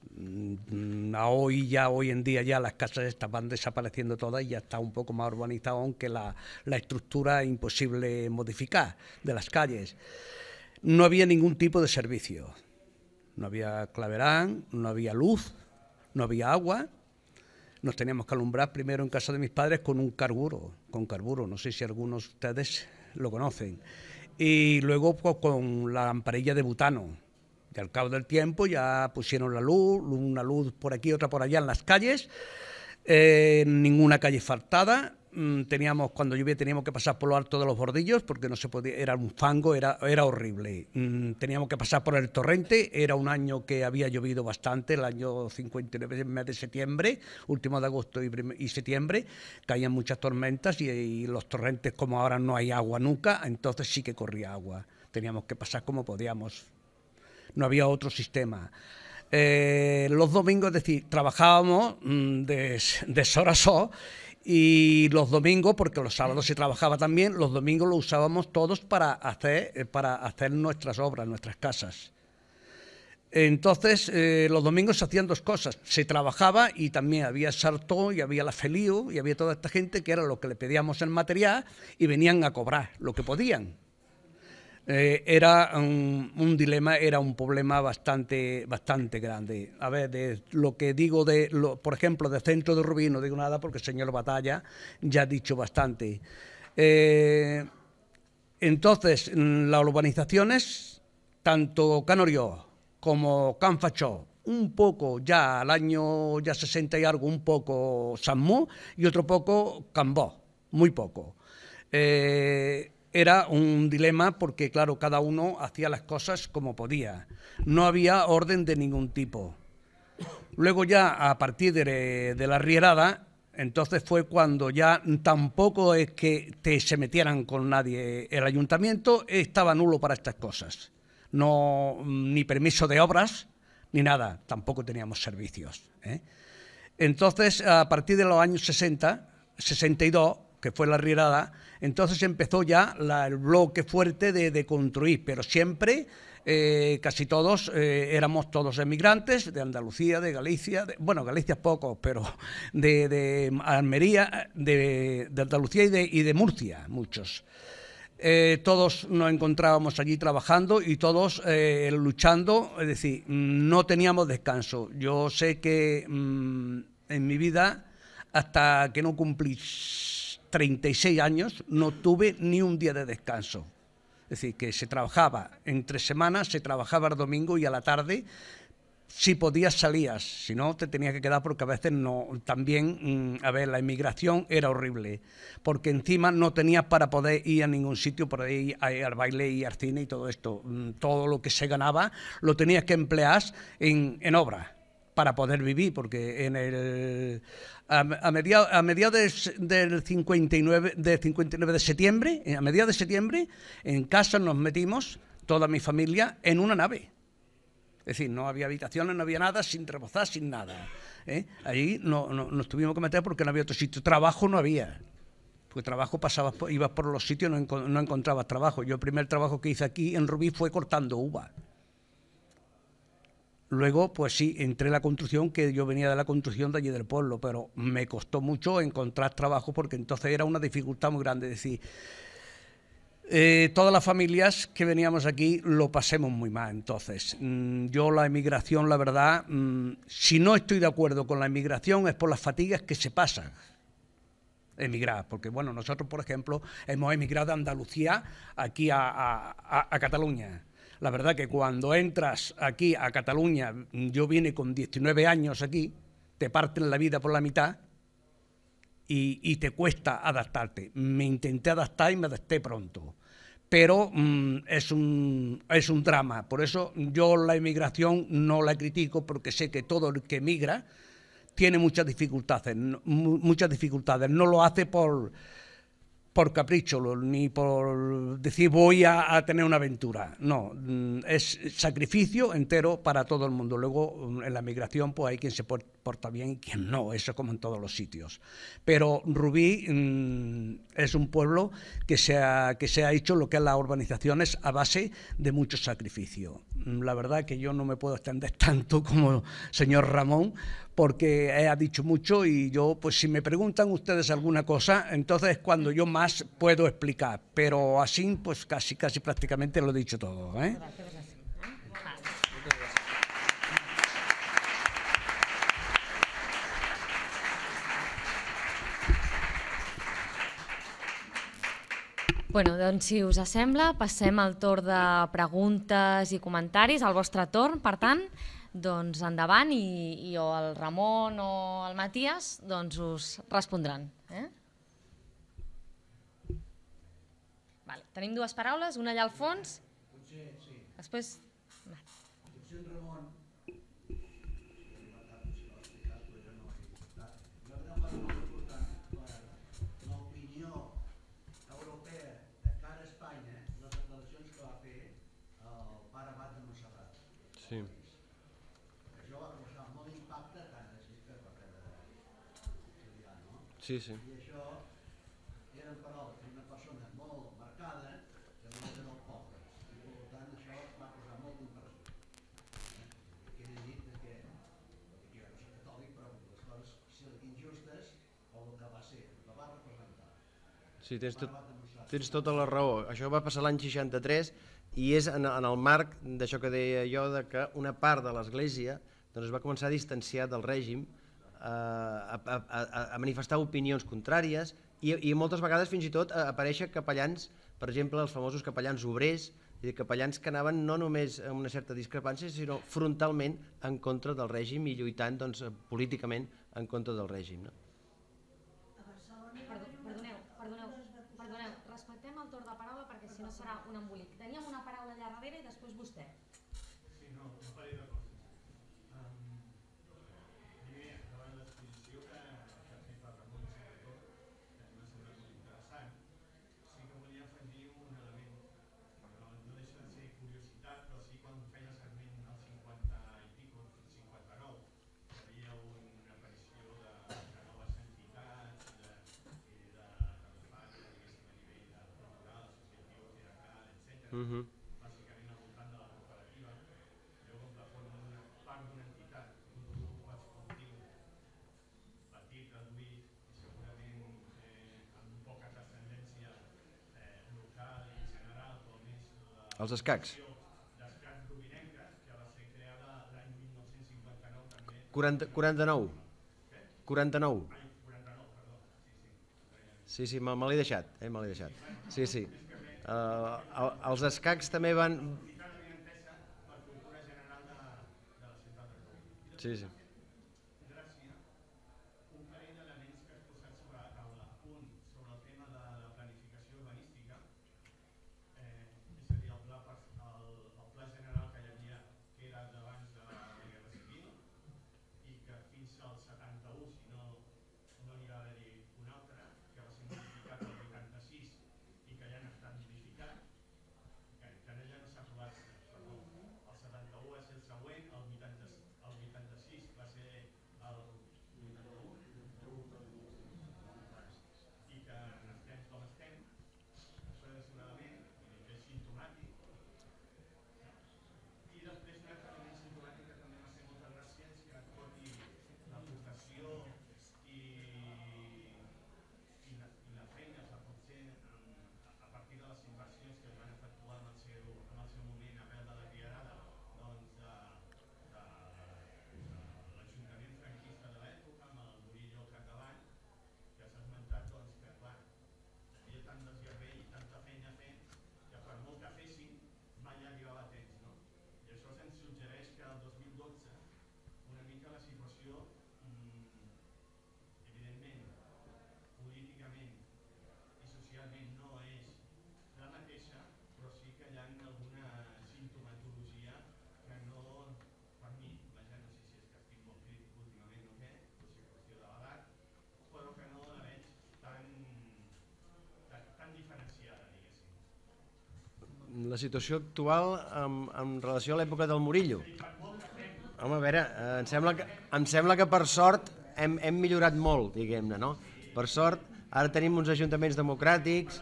Hoy ya, hoy en día ya las casas estas van desapareciendo todas y ya está un poco más urbanizado, aunque la, la estructura es imposible modificar de las calles. No había ningún tipo de servicio. No había claverán, no había luz, no había agua. Nos teníamos que alumbrar primero en casa de mis padres con un carburo, con carburo, no sé si algunos de ustedes lo conocen. Y luego pues, con la lamparilla de butano. Y al cabo del tiempo ya pusieron la luz, una luz por aquí, otra por allá en las calles. Eh, ninguna calle faltada. Teníamos, cuando llovía teníamos que pasar por lo alto de los bordillos porque no se podía, era un fango, era, era horrible. Teníamos que pasar por el torrente, era un año que había llovido bastante, el año cincuenta y nueve, el mes de septiembre, último de agosto y, y septiembre, caían muchas tormentas y, y los torrentes, como ahora no hay agua nunca, entonces sí que corría agua. Teníamos que pasar como podíamos, no había otro sistema. Eh, los domingos, es decir, trabajábamos de, de sol a sol. Y los domingos, porque los sábados se trabajaba también, los domingos los usábamos todos para hacer, para hacer nuestras obras, nuestras casas. Entonces, eh, los domingos se hacían dos cosas. Se trabajaba y también había sartó y había la Feliu y había toda esta gente que era lo que le pedíamos el material y venían a cobrar lo que podían. Eh, era un, un dilema, era un problema bastante, bastante grande. A ver, de lo que digo, de, lo, por ejemplo, del centro de Rubí, no digo nada porque el señor Batalla ya ha dicho bastante. Eh, entonces, las urbanizaciones, tanto Canorió como Can Fachó, un poco ya al año ya sesenta y algo, un poco Sanmú y otro poco Cambó, muy poco. Eh, Era un dilema porque, claro, cada uno hacía las cosas como podía. No había orden de ningún tipo. Luego ya, a partir de, de la Rierada, Entonces fue cuando ya tampoco es que te se metieran con nadie. El ayuntamiento estaba nulo para estas cosas. No, ni permiso de obras, ni nada. Tampoco teníamos servicios, ¿eh? Entonces, a partir de los años sesenta, sesenta y dos, que fue la riada, entonces empezó ya la, el bloque fuerte de, de construir, pero siempre... Eh, casi todos eh, éramos todos emigrantes de Andalucía, de Galicia, de, bueno, Galicia pocos, pero de, de Almería, de, de Andalucía y de, y de Murcia, muchos. Eh, todos nos encontrábamos allí trabajando y todos eh, luchando, es decir, no teníamos descanso. Yo sé que mmm, en mi vida, hasta que no cumplí treinta y seis años, no tuve ni un día de descanso. Es decir, que se trabajaba entre semanas, se trabajaba el domingo y a la tarde, si podías salías, si no te tenías que quedar porque a veces no. También, a ver, la inmigración era horrible, porque encima no tenías para poder ir a ningún sitio, por ahí al baile y al cine y todo esto. Todo lo que se ganaba lo tenías que emplear en, en obra para poder vivir, porque en el... A, a mediados a mediados del cincuenta y nueve de, cincuenta y nueve de septiembre, a mediados de septiembre, en casa nos metimos, toda mi familia, en una nave. Es decir, no había habitaciones, no había nada, sin rebozar, sin nada, ¿eh? Allí no, no, nos tuvimos que meter porque no había otro sitio. Trabajo no había, porque trabajo pasabas, ibas por los sitios y no, no encontrabas trabajo. Yo el primer trabajo que hice aquí en Rubí fue cortando uva. Luego, pues sí, entré en la construcción, que yo venía de la construcción de allí del pueblo, pero me costó mucho encontrar trabajo porque entonces era una dificultad muy grande. Es decir, eh, todas las familias que veníamos aquí lo pasemos muy mal. Entonces, mmm, yo la emigración, la verdad, mmm, si no estoy de acuerdo con la emigración es por las fatigas que se pasan. Emigrar, porque bueno, nosotros, por ejemplo, hemos emigrado de Andalucía aquí a, a, a, a Cataluña. La verdad que cuando entras aquí a Cataluña, yo vine con diecinueve años aquí, te parten la vida por la mitad y, y te cuesta adaptarte. Me intenté adaptar y me adapté pronto, pero mmm, es, un, es un drama. Por eso yo la emigración no la critico, porque sé que todo el que emigra tiene muchas dificultades, muchas dificultades. No lo hace por... por capricho, ni por decir voy a, a tener una aventura. No, es sacrificio entero para todo el mundo. Luego, en la migración, pues hay quien se porta bien y quien no, eso como en todos los sitios. Pero Rubí mmm, es un pueblo que se, ha, que se ha hecho lo que es las urbanizaciones a base de mucho sacrificio. La verdad que yo no me puedo extender tanto como el señor Ramón, porque ha dicho mucho y yo, pues si me preguntan ustedes alguna cosa, entonces es cuando yo más puedo explicar, pero así, pues casi, casi prácticamente lo he dicho todo, ¿eh? Bueno, doncs si us sembla, passem al torn de preguntes i comentaris, al vostre torn, per tant, doncs endavant i, i o el Ramon o el Matías doncs us respondran. Eh? Vale. Tenim dues paraules, una allà al fons. Potser sí. Després... Potser en Ramon... l'opinió europea de cara a Espanya, les declaracions que va fer el pare Abat de Montserrat. Sí. Sí, sí. I això eren paraules d'una persona molt marcada que no era del poble. I per tant això va posar molt d'impressió. Queda dit que jo no soc catòlic, però les coses siguin injustes o el que va ser, el que va representar. Sí, tens, tot, tens tota la raó. Això va passar l'any seixanta-tres i és en, en el marc d'això que deia jo, de que una part de l'Església doncs, es va començar a distanciar del règim, A, a, a, a manifestar opinions contràries i, i moltes vegades fins i tot a aparèixer capellans, per exemple els famosos capellans obrers, i capellans que anaven no només amb una certa discrepància sinó frontalment en contra del règim i lluitant doncs, políticament en contra del règim. No? Perdoneu, perdoneu, perdoneu, respectem el torn de paraula perquè si no serà un embolic. Teníem una paraula allà darrere i després vostè. Sí, no, no faré de coses. Um, primer, davant l'exposició que, que ha fet el Ramon, Mhm. bàsicament al voltant de la cooperativa. Jo com que formo una part d'una entitat, d'un grup esportiu petit, reduït i segurament eh, amb poca transcendència eh, local i general, com és Els escacs. d'escacs rubinenques, que va ser creada l'any mil nou-cents cinquanta-nou també. quaranta, quaranta-nou. quaranta-nou. Ai, quaranta-nou, perdó. Sí, sí. Sí, sí, me, me l'he deixat, eh, me l'he deixat. Sí, sí. Uh, el, els escacs també van... Entitat avinentesa per cultura general de, de la ciutat de Rubí. Sí, sí. Gràcia, un parell d'elements que has posat sobre la taula. Un, sobre el tema de la planificació urbanística, eh, és a dir, el pla, el, el pla general que hi havia, que era d'abans de la Guerra Civil, i que fins al setanta-u, si no, no n'hi va haver-hi un altre, que va ser modificat el vuitanta-sis i que ja no està modificat, que, que no, ja no s'ha aprovat, perdó, el setanta-u va ser el següent, el, vuitanta, el vuitanta-sis va ser el vuitanta-u, i que estem com estem, això és un element que és simptomàtic. I després un altre element simptomàtic que també m'ha fet molta gràcia és que tot i l'aportació i, i, la, i la feina que pot fer a partir de les inversions que es van efectuar en el seu, en el seu moment arrel de la riarada, doncs de, de, de l'Ajuntament franquista de l'època, amb el Murillo al capdavant, que s'ha esmentat doncs, que clar, hi havia tant desgarbell i tanta feina a fer que per molt que fessin mai arribava a temps, no? I això ens suggereix que el dos mil dotze una mica la situació, mmm, evidentment, políticament i socialment no és la mateixa, però sí que hi ha alguna simptomatologia que no, per mi, vaja, no sé si és que estic molt crític últimament o què, o si és qüestió de l'edat, però que no la veig tan, tan, tan diferenciada, diguéssim. La situació actual en, en relació a l'època del Murillo. Home, a veure, eh, em, sembla que, em sembla que per sort hem, hem millorat molt, diguem-ne, no? Per sort, ara tenim uns ajuntaments democràtics.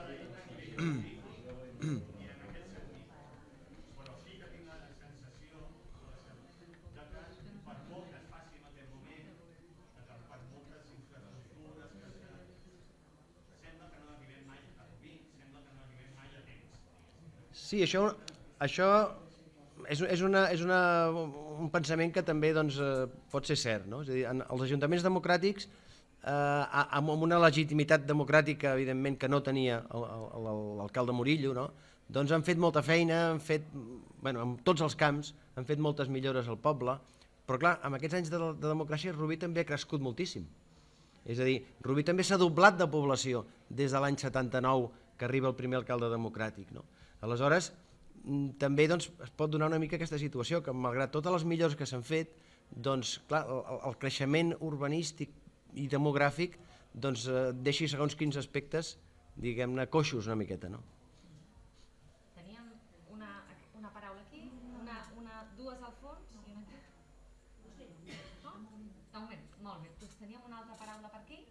Però sí que tinc la sensació de que per molt que es faci en aquest moment, de que per moltes infraestructures que se... sembla que no arribem mai a Rubí, sembla que no arribem mai a temps. Sí, això, això és, és, una, és una, un pensament que també doncs, eh, pot ser cert. No? És a dir, en els ajuntaments democràtics, eh, amb una legitimitat democràtica, evidentment, que no tenia l'alcalde Murillo, no? Doncs han fet molta feina, han fet, bueno, en tots els camps, han fet moltes millores al poble, però clar, amb aquests anys de, de democràcia Rubí també ha crescut moltíssim. És a dir, Rubí també s'ha doblat de població des de l'any setanta-nou que arriba el primer alcalde democràtic. No? Aleshores, també doncs, es pot donar una mica aquesta situació, que malgrat totes les millores que s'han fet, doncs, clar, el, el creixement urbanístic i demogràfic doncs, eh, deixi segons quins aspectes, diguem-ne, coixos una miqueta. No? Teníem una, una paraula aquí, una, una, dues al fons i una aquí. No? De moment, molt bé. Doncs teníem una altra paraula per aquí.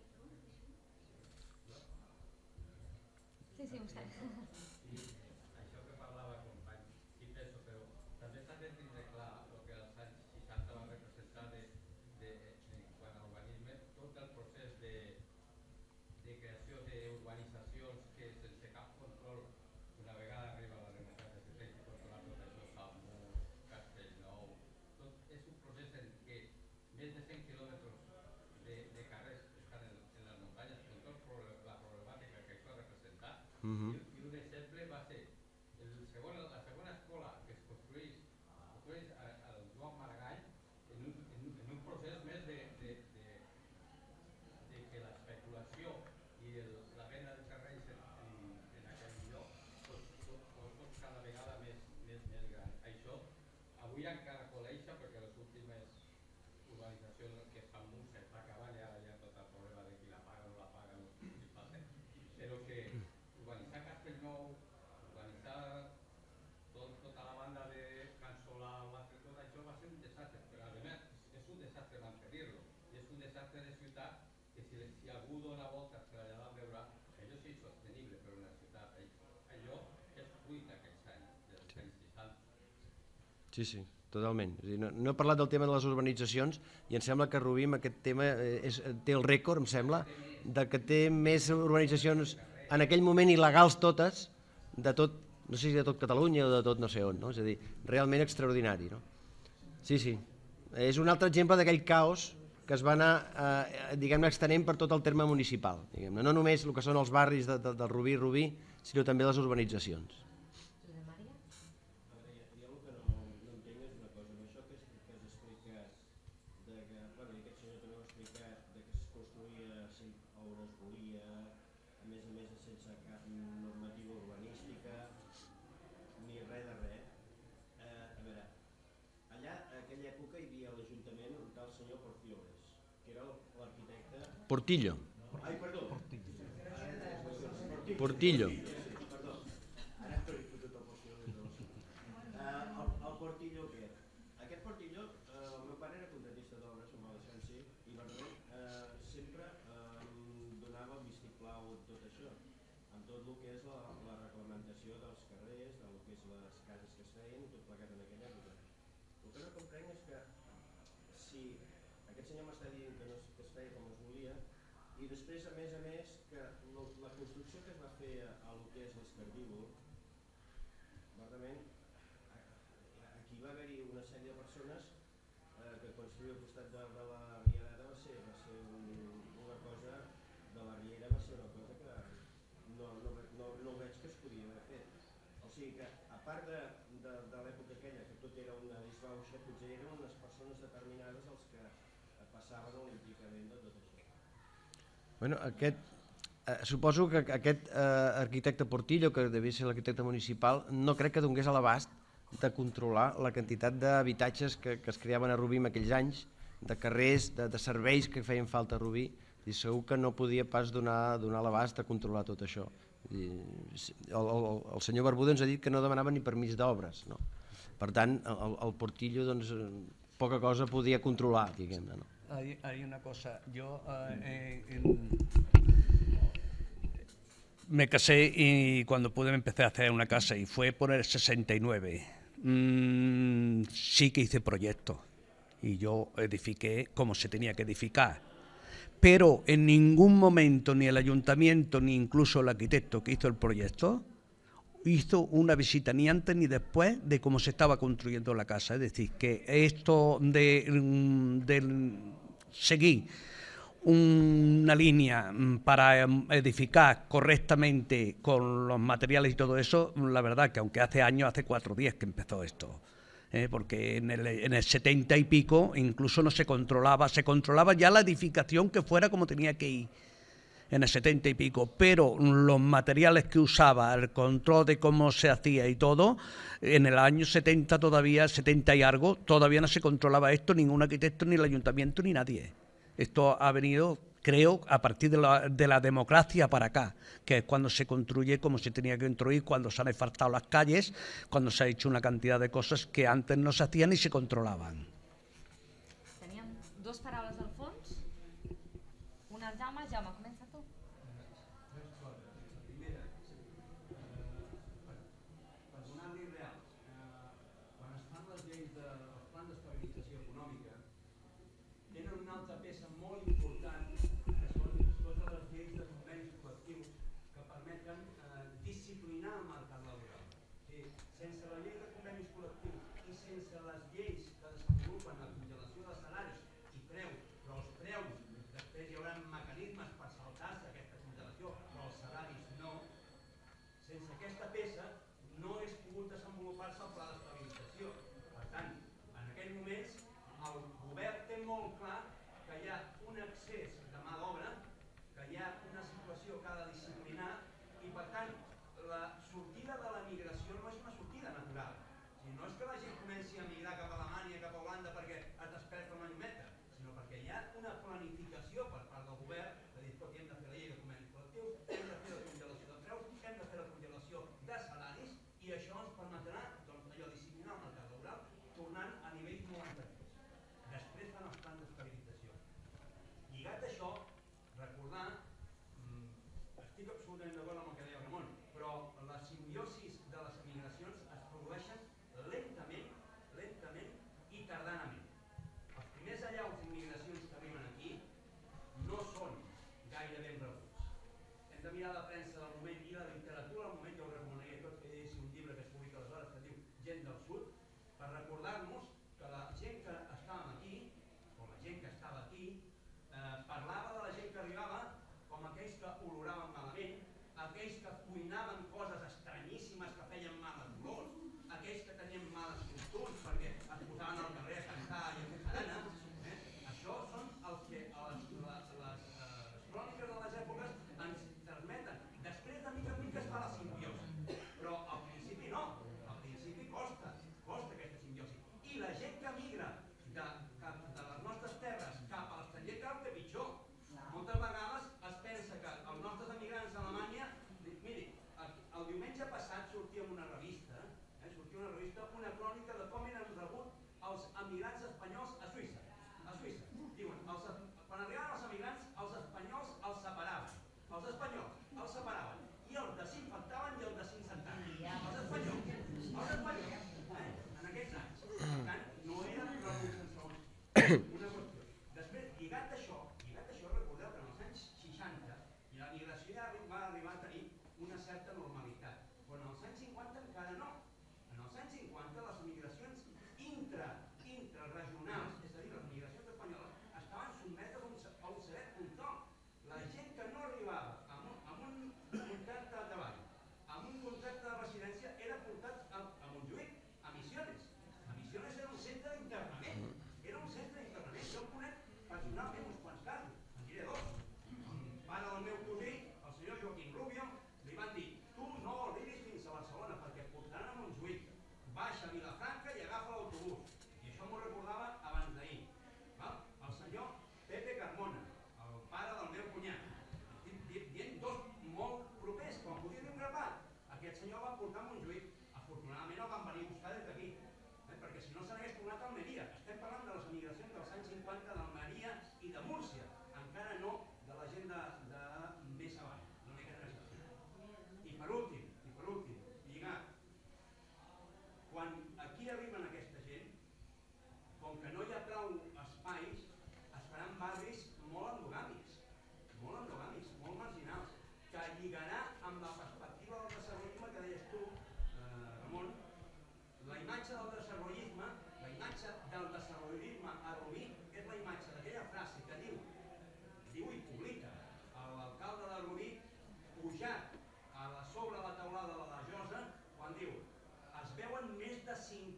Sí, sí, vostè. Això que parlava, company, sí penso, però també s'ha de tindre clar el que als anys seixanta va representar de, de, de, quan a urbanisme, tot el procés de, de creació d'urbanitzacions que sense cap control, una vegada arriba la democràcia, se té que controlar tot això, Salmó, Castellnou, tot és un procés en què més de cent quilòmetres de, de carrers estan en, en les muntanyes, amb tota la problemàtica que això ha representat. Uh-huh. I, I un exemple va ser el segon, la segona escola que es construeix, construeix al Joan Maragall en un, en, un, en un procés més de, de, de, de que l'especulació i el, la venda de terrenys en, en, en aquell lloc fos, fos, fos cada vegada més, més, més gran. Això avui encara coleixa perquè les últimes urbanitzacions que fan un s'està acabant i ara hi ha tot el problema de qui la paga o no la paga, no sé si passa, però que urbanitzar Castellnou, urbanitzar tot, tota la banda de Can Solà, tot això va ser un desastre, però a més és un desastre mantenir-lo, i és un desastre de ciutat que si, si algú dona voltes per allà dalt veurà, allò sí és sostenible per una ciutat, allò és fruit d'aquests anys. Sí, sí, totalment. És a dir, no, no he parlat del tema de les urbanitzacions i em sembla que Rubí amb aquest tema és, té el rècord, em sembla, de que té més urbanitzacions en aquell moment il·legals totes, de tot, no sé si de tot Catalunya o de tot no sé on, no? És a dir, realment extraordinari, no? Sí, sí. És un altre exemple d'aquell caos que es va anar, eh, diguem-ne, extenent per tot el terme municipal. Diguem-ne. No només el que són els barris de, de, del Rubí, Rubí, sinó també les urbanitzacions. Portillo. Ai, perdó. Portillo. Perdó. Ara estoy fotut el Portillo. El Portillo què? Aquest Portillo, el meu pare era contratista d'obres, com va deixar en si, i normalment sempre donava el vistiplau tot això, amb tot el que és la reglamentació dels carrers, del que és les cases que es feien, tot plegat en aquella època. El que no comprenc és que si aquest senyor m'està dient que no es feia com es volia, i després, a més a més, que la construcció que es va fer a lo que és l'escardívol, verdament, aquí va haver-hi una sèrie de persones que construir al costat de la Rierada va ser una cosa, de la Riera va ser una cosa que no veig que es podia haver fet. O sigui que, a part de l'època aquella, que tot era una disbauxa, potser eren unes persones determinades els que passaven olímpicament de tot això. Bueno, aquest, eh, suposo que aquest eh, arquitecte Portillo, que devia ser l'arquitecte municipal, no crec que donés a l'abast de controlar la quantitat d'habitatges que, que es creaven a Rubí en aquells anys, de carrers, de, de serveis que feien falta a Rubí, i segur que no podia pas donar, donar l'abast de controlar tot això. I el, el, el senyor Barbuda ens ha dit que no demanava ni permís d'obres, no? Per tant, el, el Portillo doncs, poca cosa podia controlar, diguem-ne, no? Hay, hay una cosa, yo eh, en, me casé y cuando pude me empecé a hacer una casa y fue por el sesenta y nueve. Mm, sí que hice proyectos y yo edifiqué como se tenía que edificar, pero en ningún momento ni el ayuntamiento ni incluso el arquitecto que hizo el proyecto hizo una visita ni antes ni después de cómo se estaba construyendo la casa. Es decir, que esto de, de seguir una línea para edificar correctamente con los materiales y todo eso, la verdad que aunque hace años, hace cuatro o diez que empezó esto, ¿eh? Porque en el, en el setenta y pico incluso no se controlaba, se controlaba ya la edificación que fuera como tenía que ir. En el setenta y pico, pero los materiales que usaba, el control de cómo se hacía y todo, en el año setenta todavía, setenta y algo, todavía no se controlaba esto, ningún arquitecto, ni el ayuntamiento, ni nadie. Esto ha venido, creo, a partir de la, de la democracia para acá, que es cuando se construye como se tenía que construir, cuando se han asfaltado las calles, cuando se ha hecho una cantidad de cosas que antes no se hacían ni se controlaban. Teníem dos paraules al fons. Una al Jaume. Jaume, comença tu. sortida de la migració no és una sortida natural. O sigui, no és que la gent comenci a migrar cap a la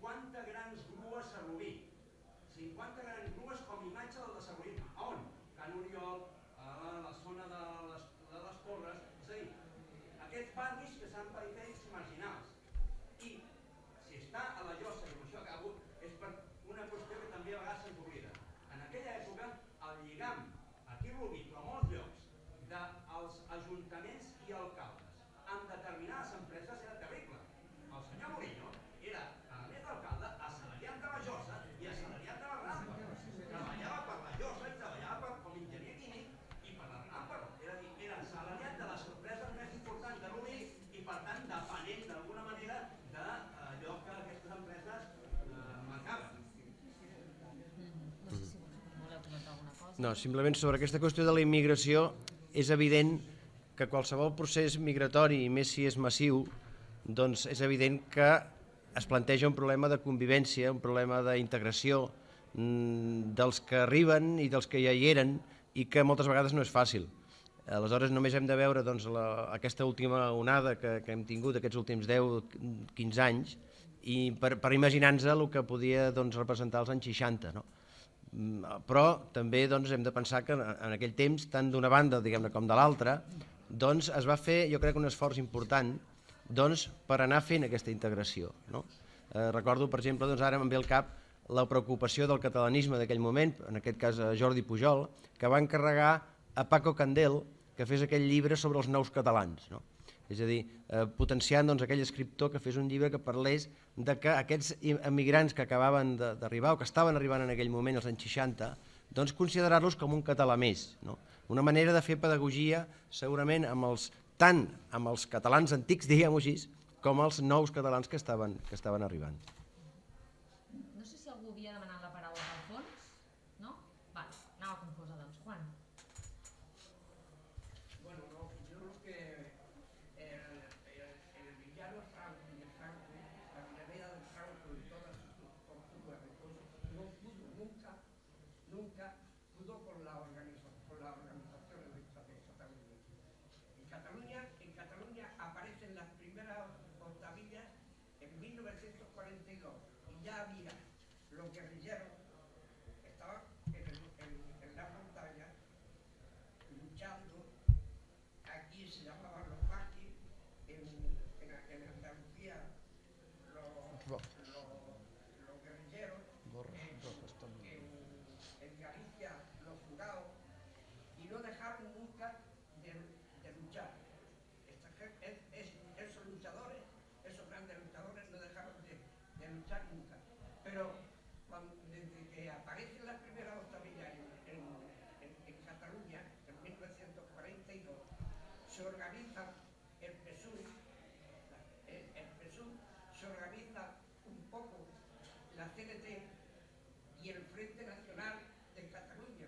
cinquanta grans grues a Rubí. cinquanta grans grues com a imatge del desarrollisme. A on? Can Oriol, a la zona de les, de les Torres, és a dir, aquests barris que seran perifèrics i marginals. I si està a la Llosa, i amb això acabo, és per una qüestió que també a vegades se'ns oblida. En aquella època, el lligam, aquí a Rubí, però a molts llocs, dels ajuntaments i alcaldes amb determinades empreses era terrible. El senyor Murillo era, a més d'alcalde, assalariat de la Llosa i assalariat de la Rampa. Treballava per la Llosa i treballava per, com a enginyer químic i per la Rampa. Era, era assalariat de les empreses més importants de Rubí i, per tant, depenent d'alguna manera d'allò que aquestes empreses eh, marcaven. No, simplement sobre aquesta qüestió de la immigració és evident que qualsevol procés migratori, i més si és massiu, doncs és evident que es planteja un problema de convivència, un problema d'integració dels que arriben i dels que ja hi eren i que moltes vegades no és fàcil. Aleshores només hem de veure doncs, la, aquesta última onada que, que hem tingut aquests últims deu quinze anys i per, per imaginar-nos el que podia doncs, representar els anys seixanta. No? Però també doncs, hem de pensar que en aquell temps, tant d'una banda diguem-ne com de l'altra, doncs, es va fer, jo crec, un esforç important doncs, per anar fent aquesta integració. No? Eh, recordo, per exemple, doncs, ara em ve al cap la preocupació del catalanisme d'aquell moment, en aquest cas a Jordi Pujol, que va encarregar a Paco Candel que fes aquell llibre sobre els nous catalans. No? És a dir, eh, potenciant doncs, aquell escriptor que fes un llibre que parlés de que aquests emigrants que acabaven d'arribar o que estaven arribant en aquell moment, als anys seixanta, doncs considerar-los com un català més. No? Una manera de fer pedagogia segurament amb els, tant amb els catalans antics, diguem-ho així, com els nous catalans que estaven, que estaven arribant. No sé si algú havia demanat la paraula al fons, no? Va, anava confusa, doncs. Juan. Bueno, no, yo creo que el, el, el villano Franco y el Franco, la villanera del Franco y todas sus tortugas de cosas, no pudo nunca, nunca pudo con la organización, con la organización de Cataluña. En Cataluña, en Cataluña aparecen las primeras octavillas en mil novecientos cuarenta y dos y ya había los guerrilleros que estaban en, el, en, en la montaña luchando. Aquí se llamaban los maquis, en, en, en Andalucía los, los, los guerrilleros, en, en, en Galicia los jurados, y no dejaron nunca de, de luchar. Esta, es, es, esos luchadores, esos grandes luchadores no dejaron de, de luchar nunca. Pero cuando, desde que aparecen las primeras octavillas en, en, en, en Cataluña, en mil novecientos cuarenta y dos, se organiza el P S U, el, el P S U se organiza un poco la C N T y el Frente Nacional de Cataluña.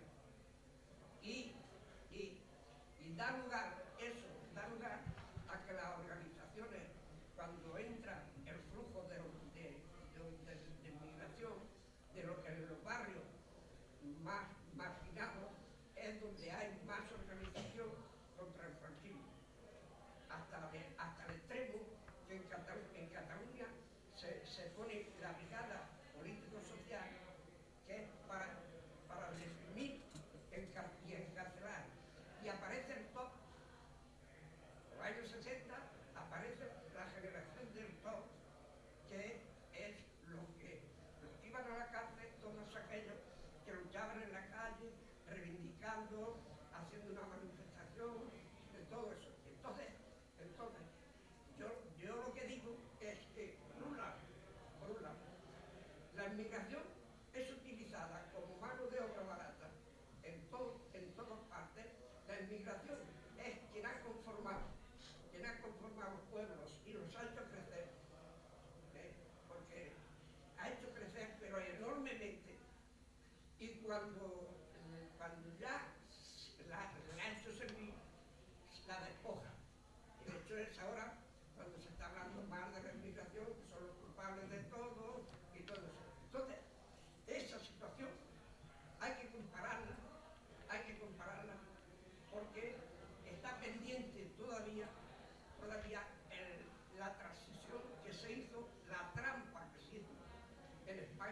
Y, y, y da lugar, eso, da lugar a que las organizaciones, cuando entra el flujo de, de, de, de, de migración, de lo que en los barrios más marginados es donde hay más organización contra el franquismo. Hasta, hasta el extremo que en, Catalu en Cataluña se, se pone la brigada político-social que es para, para reprimir y encarcelar. Y aparece el top, en los años sesenta aparece la generación del top, que es lo que, los que iban a la cárcel, todos aquellos que luchaban en la calle, reivindicando, haciendo una manifestación, de todo eso. Entonces, entonces yo, yo lo que digo es que, por un lado, por un lado, la inmigración es utilizada como mano de obra barata en, todo, en todas partes. La inmigración es quien ha conformado, quien ha conformado pueblos y los ha hecho crecer, ¿eh? Porque ha hecho crecer, pero enormemente. Y cuando, cuando ya la, la ha hecho servir, la despoja. Y de hecho es ahora cuando se está hablando más de la inmigración, que son los culpables de todo y todo eso. Entonces, esa situación hay que compararla, hay que compararla, porque está pendiente todavía, todavía el, la transición que se hizo, la trampa que se hizo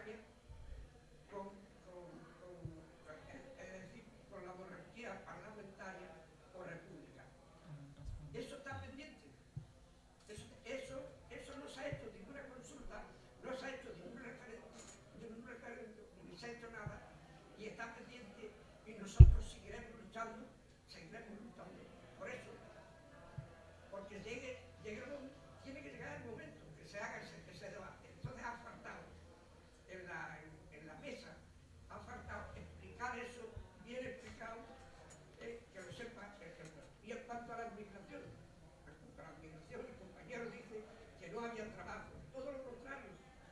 España con, con, con, es decir, con la monarquía parlamentaria o república. Eso está pendiente. Eso, eso, eso no se ha hecho ninguna consulta, no se ha hecho ningún referéndum, ningún referéndum, ni se ha hecho nada, y está pendiente, y nosotros seguiremos luchando, seguiremos luchando por eso, porque llegue, llegue el momento, tiene que llegar el momento que se haga ese, ese debate. Entonces ha faltado en la, en, en la mesa, ha faltado explicar eso, bien explicado, eh, que lo sepa el que lo. Y en cuanto a la migración, la migración, el compañero dice que no había trabajo, todo lo contrario.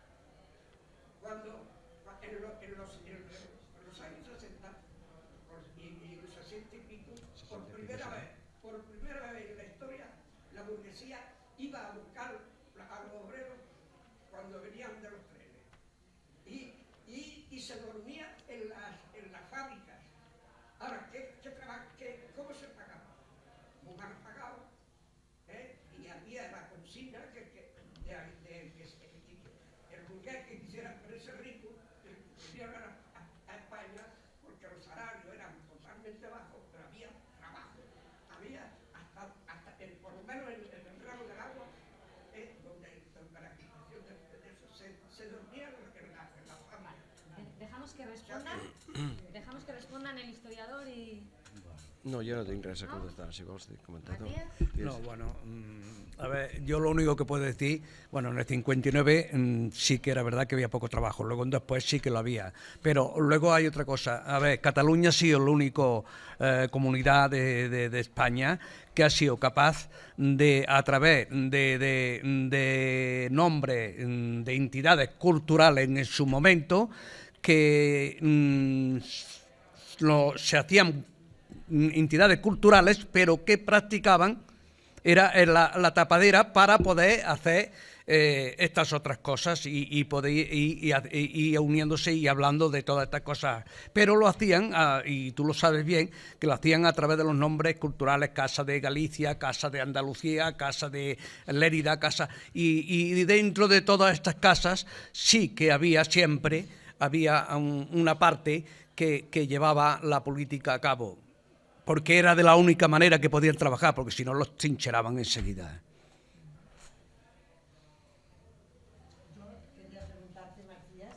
Cuando en, lo, en, los, en, en los años sesenta y, y los sesenta y pico, por primera vez, por primera vez en la historia, la burguesía iba a buscar a los obreros cuando venían de los trenes. Y, y, y se dormía en las, en las fábricas. Ahora, ¿qué, qué trabajo, qué, ¿cómo se pagaba? Muy mal pagado, ¿eh? Y había la consigna que, que, de, de, de, de, el burgués que quisiera ponerse rico, quería ir a, a España, porque los salarios eran totalmente bajos, pero había trabajo. Había hasta, hasta el, por lo menos en, en el ramo del agua, eh, donde, donde la administración de, de eso se, se dormía en la, en la fábrica. Dejamos que respondan, dejamos que respondan el historiador y... No, yo no tinc res a contestar, si vols comentar. No, no bueno, mmm, a ver, yo lo único que puedo decir, bueno, en el cincuenta y nueve mmm, sí que era verdad que había poco trabajo, luego después sí que lo había, pero luego hay otra cosa, a ver, Cataluña ha sido la única eh, comunidad de, de, de España que ha sido capaz de, a través de, de, de nombres de entidades culturales en su momento, que mmm, lo, se hacían entidades culturales, pero que practicaban era la, la tapadera para poder hacer eh, estas otras cosas y, y poder y, y, y, y uniéndose y hablando de todas estas cosas, pero lo hacían, ah, y tú lo sabes bien, que lo hacían a través de los nombres culturales, Casa de Galicia, Casa de Andalucía, Casa de Lérida, Casa, y, y dentro de todas estas casas sí que había siempre, había un, una parte que, que llevaba la política a cabo, porque era de la única manera que podían trabajar, porque si no los trincheraban enseguida. Yo quería preguntarte, Matías,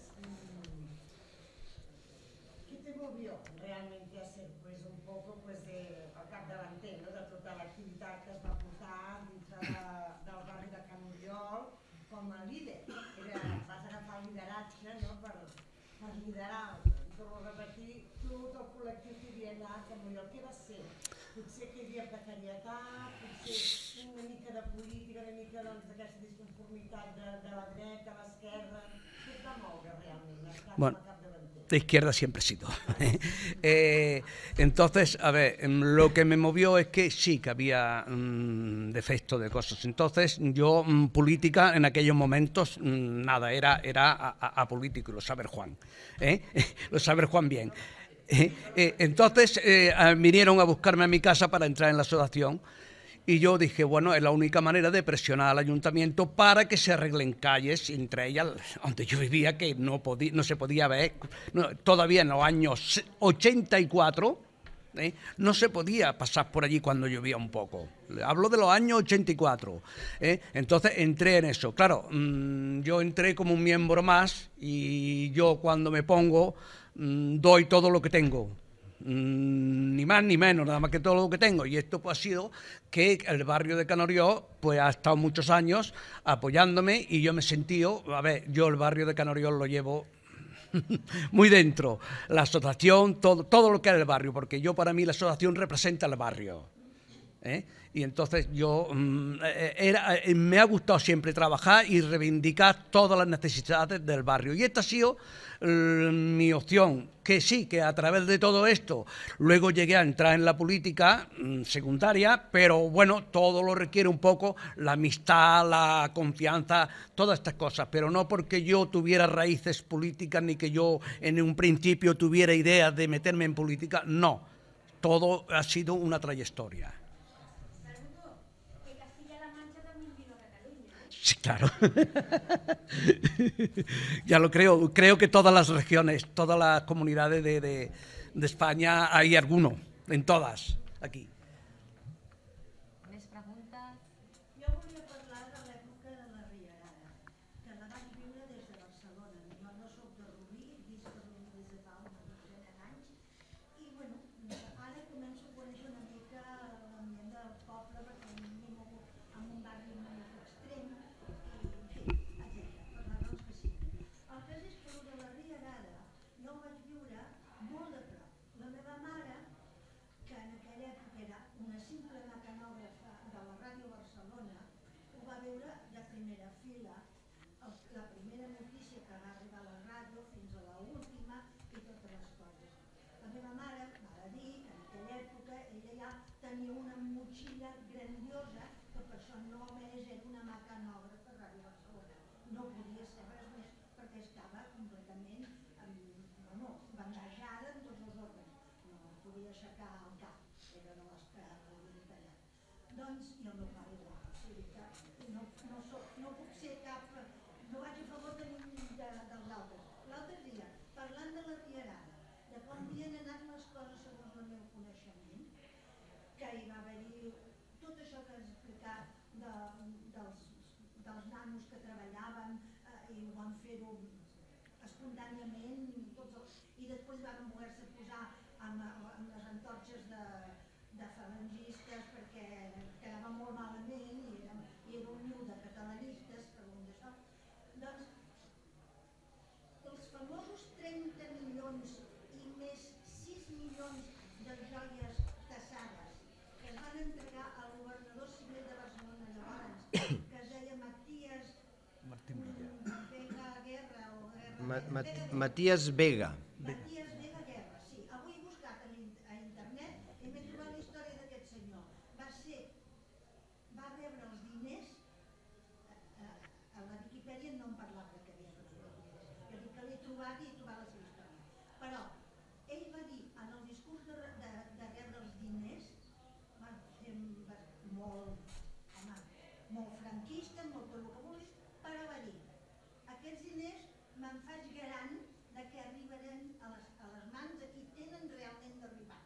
¿qué te movió realmente a ser pues, un poco pues, de, al capdavanter, no? De tota l'activitat que es va portar dintre de, del barri de Can Oriol com a líder? Era, vas agafar el lideratge, no? per, per liderar, torno a repetir, tot el col·lectiu que hi havia allà a Can Oriol. Què va ser? Potser que hi havia precarietat, potser una mica de política, una mica d'aquesta disconformitat de, de la dreta, a l'esquerra. Què et va moure realment? Estar Bueno, com a capdavanter. de izquierda siempre he sido. eh, entonces, a ver, lo que me movió es que sí que había mmm, defecto de cosas. Entonces, yo, mmm, política, en aquellos momentos, mmm, nada, era, era apolítico, y lo sabe Juan. ¿eh? Lo sabe Juan bien. Eh, eh, entonces, eh, vinieron a buscarme a mi casa para entrar en la asociación. Y yo dije, bueno, es la única manera de presionar al ayuntamiento para que se arreglen calles, entre ellas donde yo vivía, que no, podía, no se podía ver, no, todavía en los años ochenta y cuatro, ¿eh? No se podía pasar por allí cuando llovía un poco. Hablo de los años ochenta y cuatro. ¿eh? Entonces entré en eso. Claro, mmm, yo entré como un miembro más y yo cuando me pongo mmm, doy todo lo que tengo. Ni más ni menos, nada más que todo lo que tengo. Y esto pues ha sido que el barrio de Can Oriol pues ha estado muchos años apoyándome y yo me he sentido, a ver, yo el barrio de Can Oriol lo llevo muy dentro, la asociación, todo, todo lo que es el barrio, porque yo para mí la asociación representa el barrio. ¿eh? Y entonces yo mmm, era, me ha gustado siempre trabajar y reivindicar todas las necesidades del barrio. Y esta ha sido uh, mi opción, que sí, que a través de todo esto luego llegué a entrar en la política mmm, secundaria, pero bueno, todo lo requiere un poco la amistad, la confianza, todas estas cosas, pero no porque yo tuviera raíces políticas ni que yo en un principio tuviera ideas de meterme en política, no, todo ha sido una trayectoria. Sí, claro. Ya lo creo. Creo que todas las regiones, todas las comunidades de, de, de España, hay alguno, en todas, aquí. Més preguntes? Jo volia parlar de l'època de la Rierada, que la vaig viure des de Barcelona. Jo no soc de Rubí, visc a Rubí des de fa una dotzena d'anys, i bueno, ara començo a conèixer una mica l'ambient del poble, perquè m'he mogut en un barri molt extrem, i en fi, etcètera, per les raons que sigui. El cas és que el de la Rierada jo ho vaig viure molt de prop. La meva mare, que en aquella època era una simple mecanògrafa de la Ràdio Barcelona, ho va veure de primera fila, el- la primera notícia que va arribar a la ràdio fins a l'última i totes les coses. La meva mare va dir que en aquella època ella ja tenia una motxilla grandiosa, que per això només era una mecanògrafa a Ràdio Barcelona. No podia ser res més perquè estava completament bueno, bandejada en tots els òrgans. No podia aixecar el cap, era de les que havien tallat. Doncs, i el meu pare igual, o sigui que no, no, soc, no puc ser cap... No vaig a favor de ningú de, dels altres. L'altre dia, parlant de la Rierada, de com havien anat les coses segons el meu coneixement, que hi va haver-hi tot això que has explicat de, dels, dels nanos que treballaven eh, i ho van fer-ho espontàniament, tots els, i després van voler-se posar amb, amb les antorxes de, de falangistes perquè quedava molt malament i era, i era un niu de catalanistes, segons això. Doncs, els famosos trenta milions i més sis milions de joies tassades que es van entregar al governador civil de Barcelona llavors, que es deia Matías Vega Guerra o Guerra... Ma Ma Vega- Matías Vega. Matías Vega Guerra, sí. Avui he buscat a, a internet i m'he trobat la història d'aquest senyor. Va ser, va rebre els diners, a, a, a la Viquipèdia no em parlava que havia rebut els diners, jo dic que l'he trobat i he trobat la seva història. Però ell va dir en el discurs de, de, de rebre els diners, va ser molt, home, molt franquista, molt tot el que vulguis, però va dir, aquests diners me'n faig garant de que arribaran a les, a les mans de qui tenen realment d'arribar.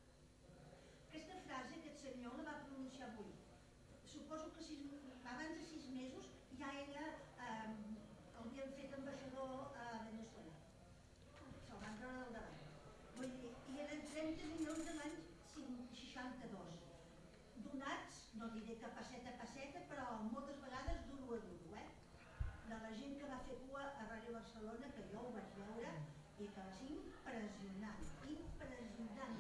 Aquesta frase aquest senyor la va pronunciar avui. Suposo que sis, abans de sis mesos ja era, eh, l'havien fet ambaixador a Venezuela. Se'l van treure del davant. Vull dir, i eren trenta milions de l'any seixanta-dos. Donats, no diré que passeta a passeta, però moltes vegades duro a duro, eh? De la gent que va fer cua a Ràdio Barcelona, que jo ho vaig veure, i que va ser impressionant, impressionant.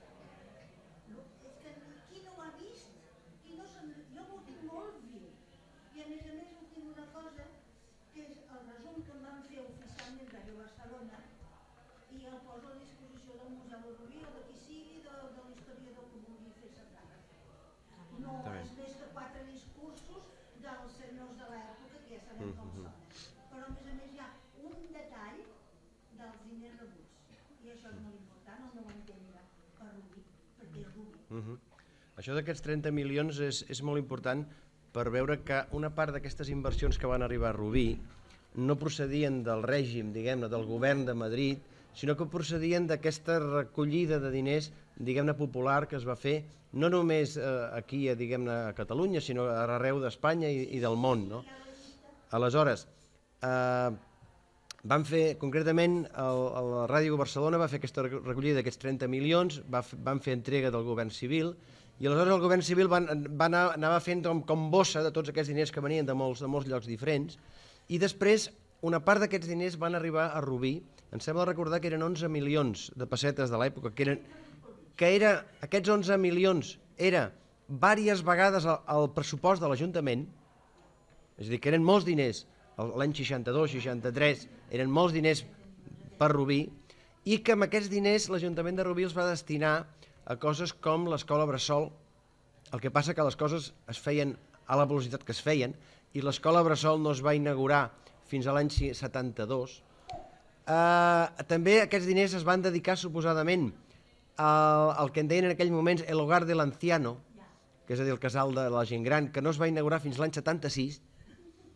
No, és que qui no ho ha vist, qui no se'n... Jo ho tinc molt viu. I a més a més ho tinc una cosa, que és el resum que em van fer oficialment Ràdio Barcelona, i el poso a disposició del Museu de Rubí o de qui sigui, de, de l'historiador que vulgui fer servir. No és més que quatre discursos dels senyors de l'època, que ja sabem com són. Però a més a més hi ha un detall dels diners rebuts. I això és molt important, al meu entendre, per Rubí, perquè és Rubí. Uh -huh. Això d'aquests trenta milions és, és molt important per veure que una part d'aquestes inversions que van arribar a Rubí no procedien del règim, diguem-ne, del govern de Madrid, sinó que procedien d'aquesta recollida de diners, diguem-ne, popular que es va fer no només eh, aquí, diguem-ne, a Catalunya, sinó arreu d'Espanya i, i del món, no? Aleshores, eh, van fer, concretament, el, el, la Ràdio Barcelona va fer aquesta recollida d'aquests trenta milions, va, van fer entrega del govern civil, i aleshores el govern civil van, van anar, anava fent com, com bossa de tots aquests diners que venien de molts, de molts llocs diferents, i després una part d'aquests diners van arribar a Rubí, em sembla recordar que eren onze milions de pessetes de l'època, que eren que era, aquests onze milions era diverses vegades el, el pressupost de l'Ajuntament, és a dir, que eren molts diners, l'any seixanta-dos, seixanta-tres, eren molts diners per Rubí, i que amb aquests diners l'Ajuntament de Rubí els va destinar a coses com l'escola Bressol. El que passa que les coses es feien a la velocitat que es feien, i l'escola Bressol no es va inaugurar fins a l'any setanta-dos. Uh, també aquests diners es van dedicar suposadament al, al que en deien en aquell moments el hogar de l'anciano, que és a dir, el casal de la gent gran, que no es va inaugurar fins l'any setanta-sis,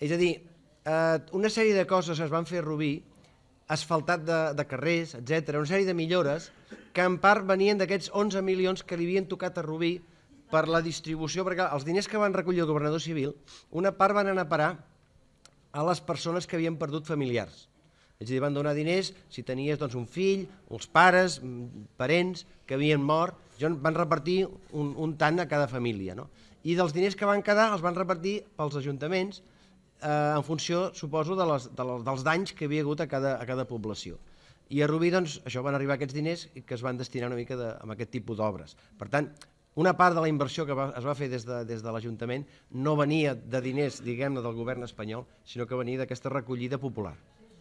És a dir, eh, una sèrie de coses es van fer a Rubí, asfaltat de, de carrers, etcètera, una sèrie de millores que en part venien d'aquests onze milions que li havien tocat a Rubí per la distribució, perquè els diners que van recollir el governador civil, una part van anar a parar a les persones que havien perdut familiars. És a dir, van donar diners si tenies doncs, un fill, uns pares, parents que havien mort, van repartir un, un tant a cada família. No? I dels diners que van quedar els van repartir pels ajuntaments eh, en funció, suposo, de les, de les, dels danys que havia hagut a cada, a cada població. I a Rubí, doncs, això van arribar aquests diners que es van destinar una mica de, a aquest tipus d'obres. Per tant, una part de la inversió que va, es va fer des de, des de l'Ajuntament no venia de diners, diguem-ne, del govern espanyol, sinó que venia d'aquesta recollida popular.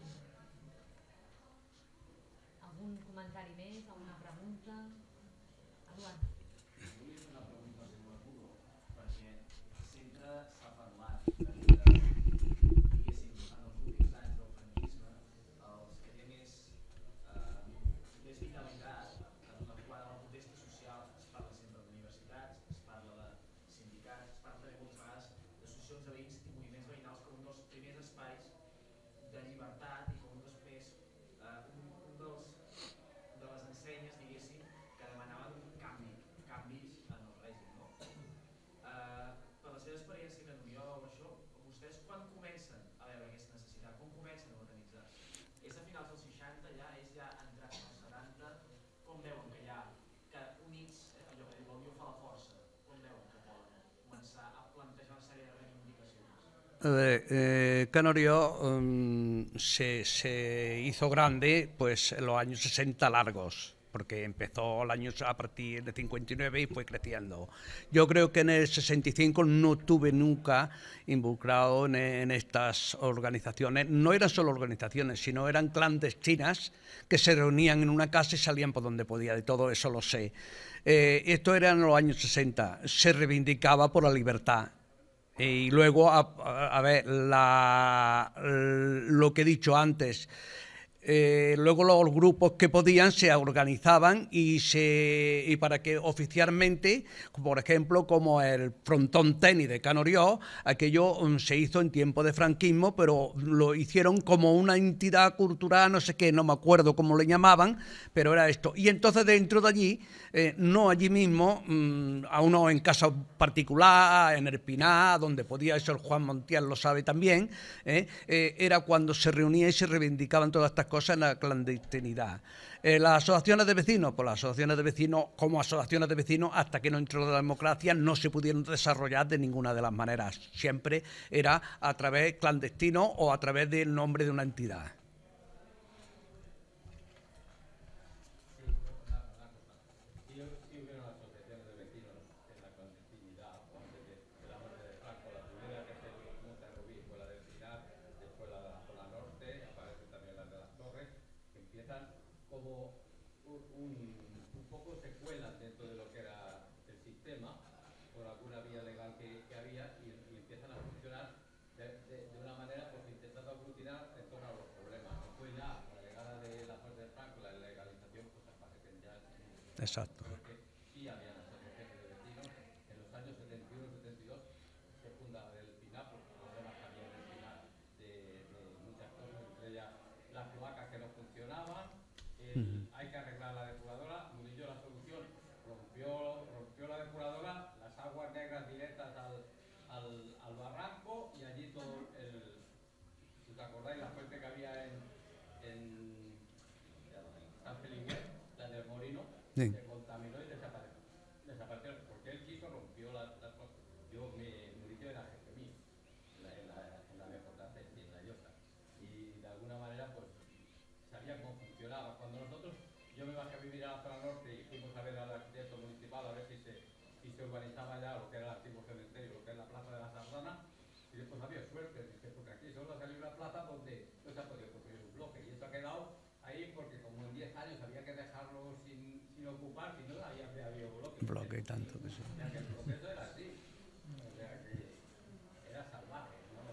Algun comentari més, alguna pregunta? Eduard. Volia fer una pregunta al senyor Arturo, perquè sempre s'ha parlat que, diguéssim, en els últims anys del franquisme, els que té més, eh, més vitalitat, en el qual la protesta social es parla sempre d'universitats, es parla de sindicats, es parla també moltes vegades d'associacions de veïns i moviments veïnals com un dels primers espais de llibertat i com un després eh, un, un dels, de les ensenyes, diguéssim, que demanaven un canvi, canvis en el règim. No? Eh, per la seva experiència que Oriol, això, vostès quan comencen a veure aquesta necessitat, com comencen a organitzar? És a finals dels seixanta, ja és ja entrat als setanta, com veuen que ja, que units, eh, allò que diu, la unió fa la força, com veuen que poden començar a plantejar una sèrie de reivindicacions? Eh, eh, Canorio um, se, se hizo grande pues en los años sesenta largos, porque empezó el año a partir de cincuenta y nueve y fue creciendo. Yo creo que en el sesenta y cinco no tuve nunca involucrado en, en estas organizaciones. No eran solo organizaciones, sino eran clandestinas que se reunían en una casa y salían por donde podía. De todo eso lo sé. Eh, esto era en los años sesenta. Se reivindicaba por la libertad. Y luego, a, a, a ver, la, lo que he dicho antes, eh, luego los grupos que podían se organizaban y, se, y para que oficialmente, por ejemplo, como el Frontón Tenis de Can Oriol, aquello um, se hizo en tiempo de franquismo, pero lo hicieron como una entidad cultural, no sé qué, no me acuerdo cómo le llamaban, pero era esto. Y entonces dentro de allí, eh, no allí mismo, um, a uno en casa particular, en el Pinar, donde podía, eso el Juan Montiel lo sabe también, eh, eh, era cuando se reunía y se reivindicaban todas estas cosas en la clandestinidad. Eh, las asociaciones de vecinos, pues las asociaciones de vecinos como asociaciones de vecinos, hasta que no entró la democracia, no se pudieron desarrollar de ninguna de las maneras. Siempre era a través clandestino o a través del nombre de una entidad. Como un, un poco se cuelan dentro de lo que era el sistema, por alguna vía legal que, que había, y, y empiezan a funcionar de, de, de una manera pues intentando aglutinar en torno a los problemas. Después ya, con la llegada de la muerte de Franco, la legalización, pues aparecen ya... Exacto. Porque sí había asociaciones de vecinos. En los años setenta y uno setenta y dos se funda el Pinar, por problemas que había en el Pinar de, de muchas cosas, entre ellas las cloacas que no funcionaban. Eh, uh-huh. Hay que arreglar la depuradora. Murillo, la solución, rompió, rompió la depuradora, las aguas negras directas al, al, al barranco, y allí todo el, si os acordáis, la fuente que había en, en, en San Felipe, la del Morino, sí, se contaminó y desapareció. Desapareció porque él quiso, rompió las la cosas. Yo, mi Murillo era jefe mío en la, en la, en la B J C y en la IOTA, y de alguna manera pues sabía cómo funcionaba. Cuando nosotros, yo me bajé a vivir a la zona norte y fuimos a ver al arquitecto municipal a ver si se, si se urbanizaba ya lo que era el antiguo cementerio, lo que es la plaza de la Sardana, y después había suerte, dije, porque aquí solo ha salido una plaza donde no se ha podido construir un bloque, y eso ha quedado ahí porque como en diez años había que dejarlo sin, sin ocupar, si no había, había bloque. Bloque y tanto que sí. O sea que el proceso era así, o sea que era salvaje, ¿no?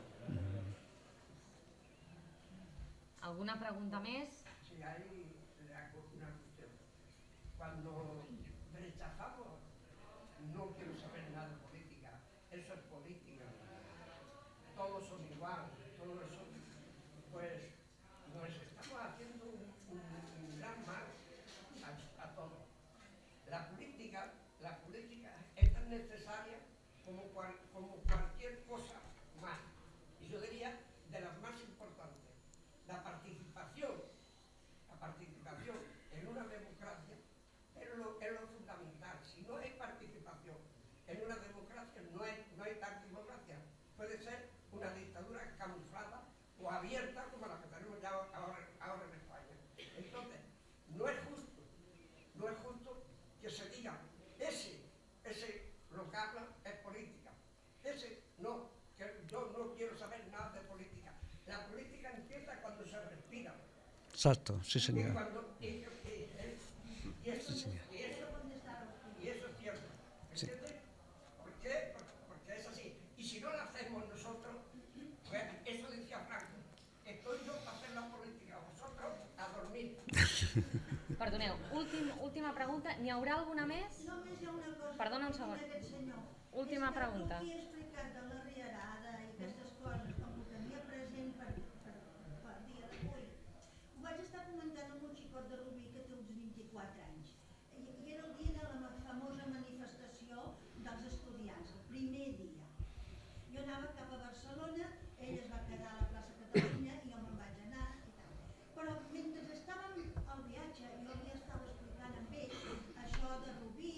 Alguna pregunta més? Sí, hay una cuestión. Cuando rechazamos, no quiero saber nada de política, eso es política. Todos son iguales. igual, todo eso, pues nos estamos haciendo un, un, un gran mal a, a todos. La política, la política es tan necesaria como, cual, como cualquier cosa más. Y yo diría de las más importantes. La participación, la participación en una democracia es lo, es lo fundamental. Si no hay participación en una democracia, no hay, no hay tal democracia. Puede ser una dictadura camuflada o abierta como la que tenemos ya ahora, ahora en España. Entonces, no es justo, no es justo que se diga, ese, ese lo que habla es política, ese no, que yo no quiero saber nada de política. La política empieza cuando se respira. Exacto, sí, Y, señor. cuando, y, y, y, y, eso, Sí, señor. y, eso, y eso es cierto. ¿Entiendes? ¿Por qué? Porque, porque es así. Y si no lo hacemos nosotros, pues eso decía Franco, estoy yo para hacer la política, vosotros a dormir. Perdoneu, últim, última pregunta. N'hi haurà alguna més? Només hi ha una cosa. Perdona un segon. d'aquest senyor. Última És que pregunta. el que he explicat de la riarada i aquestes coses, com ho tenia present per, per, per dia d'avui, ho vaig estar comentant amb un xicot de Rubí que té uns vint-i-quatre anys. I, i era el dia de la famosa manifestació dels estudiants, el primer dia. Jo anava cap a Barcelona, ell es va quedar a la plaça Catalunya i jo me'n vaig anar i tal. Però mentre estàvem al viatge, jo li estava explicant amb ell això de Rubí,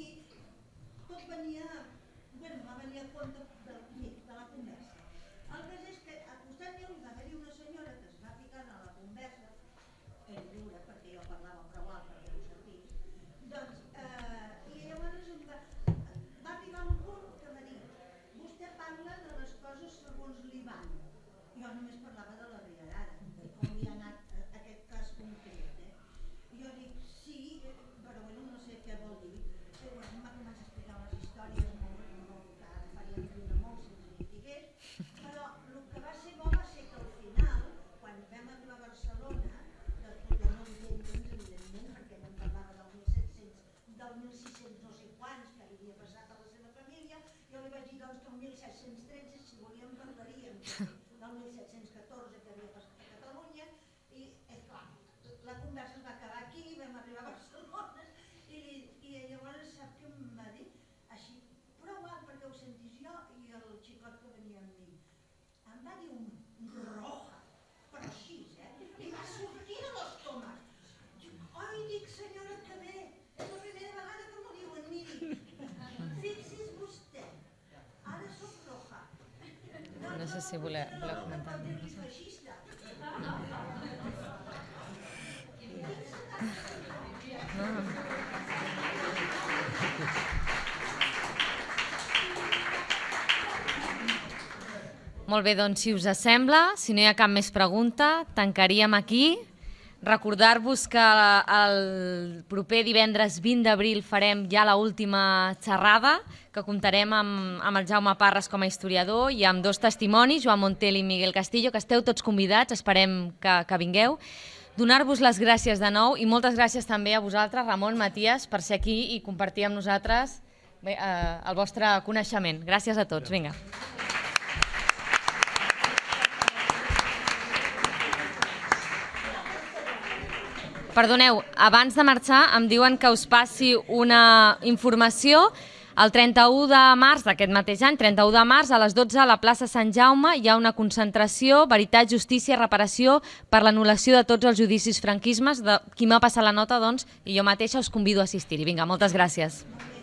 tot venia, bueno, va venir a compte de, de la conversa. El cas és que al costat meu va haver-hi una senyora que es va ficar a la conversa, era lliure perquè jo parlava prou alt perquè ho sentís, doncs, eh, i llavors em va, va arribar un punt que va dir, vostè parla de les coses segons li van. Jo només parlava de la riarada, i com li ha anat eh, aquest cas concret. Eh? I jo dic, sí, eh, però bueno, no sé què vol dir. Eh, bueno, m'ha començat a explicar unes històries molt, molt que ara farien riure molt si ens hi digués, però el que va ser bo va ser que al final, quan vam arribar a Barcelona, després jo no li havia entès, evidentment, perquè no em parlava del mil set-cents, del mil sis-cents no sé quants, que havia passat a la seva família, jo li vaig dir doncs que el mil set-cents tretze, si volíem, parlaríem del mil set-cents catorze que havia passat a Catalunya, i, esclar, la conversa es va acabar aquí, vam arribar a Barcelona, i, i llavors sap què em va dir? Així, prou alt perquè ho sentís jo i el xicot que venia amb mi. Em va dir un, un roja, però així, eh? I va sortir de l'estómac. Ai, dic, senyora, que bé, és la primera vegada que m'ho diuen, miri, fixi's vostè, ara soc roja. No sé si voleu, voleu comentar. No dir-li feixista. Molt bé, doncs si us sembla, si no hi ha cap més pregunta, tancaríem aquí. Recordar-vos que el proper divendres vint d'abril farem ja l'última xerrada, que comptarem amb, amb el Jaume Parres com a historiador i amb dos testimonis, Joan Montel i Miguel Castillo, que esteu tots convidats, esperem que, que vingueu. Donar-vos les gràcies de nou i moltes gràcies també a vosaltres, Ramon, Matías, per ser aquí i compartir amb nosaltres bé, eh, el vostre coneixement. Gràcies a tots. Vinga. Perdoneu, abans de marxar em diuen que us passi una informació. El trenta-u de març d'aquest mateix any, trenta-u de març, a les dotze a la plaça Sant Jaume hi ha una concentració, Veritat, Justícia i Reparació per l'anul·lació de tots els judicis franquismes. De qui m'ha passat la nota, doncs, i jo mateixa us convido a assistir-hi. Vinga, moltes gràcies.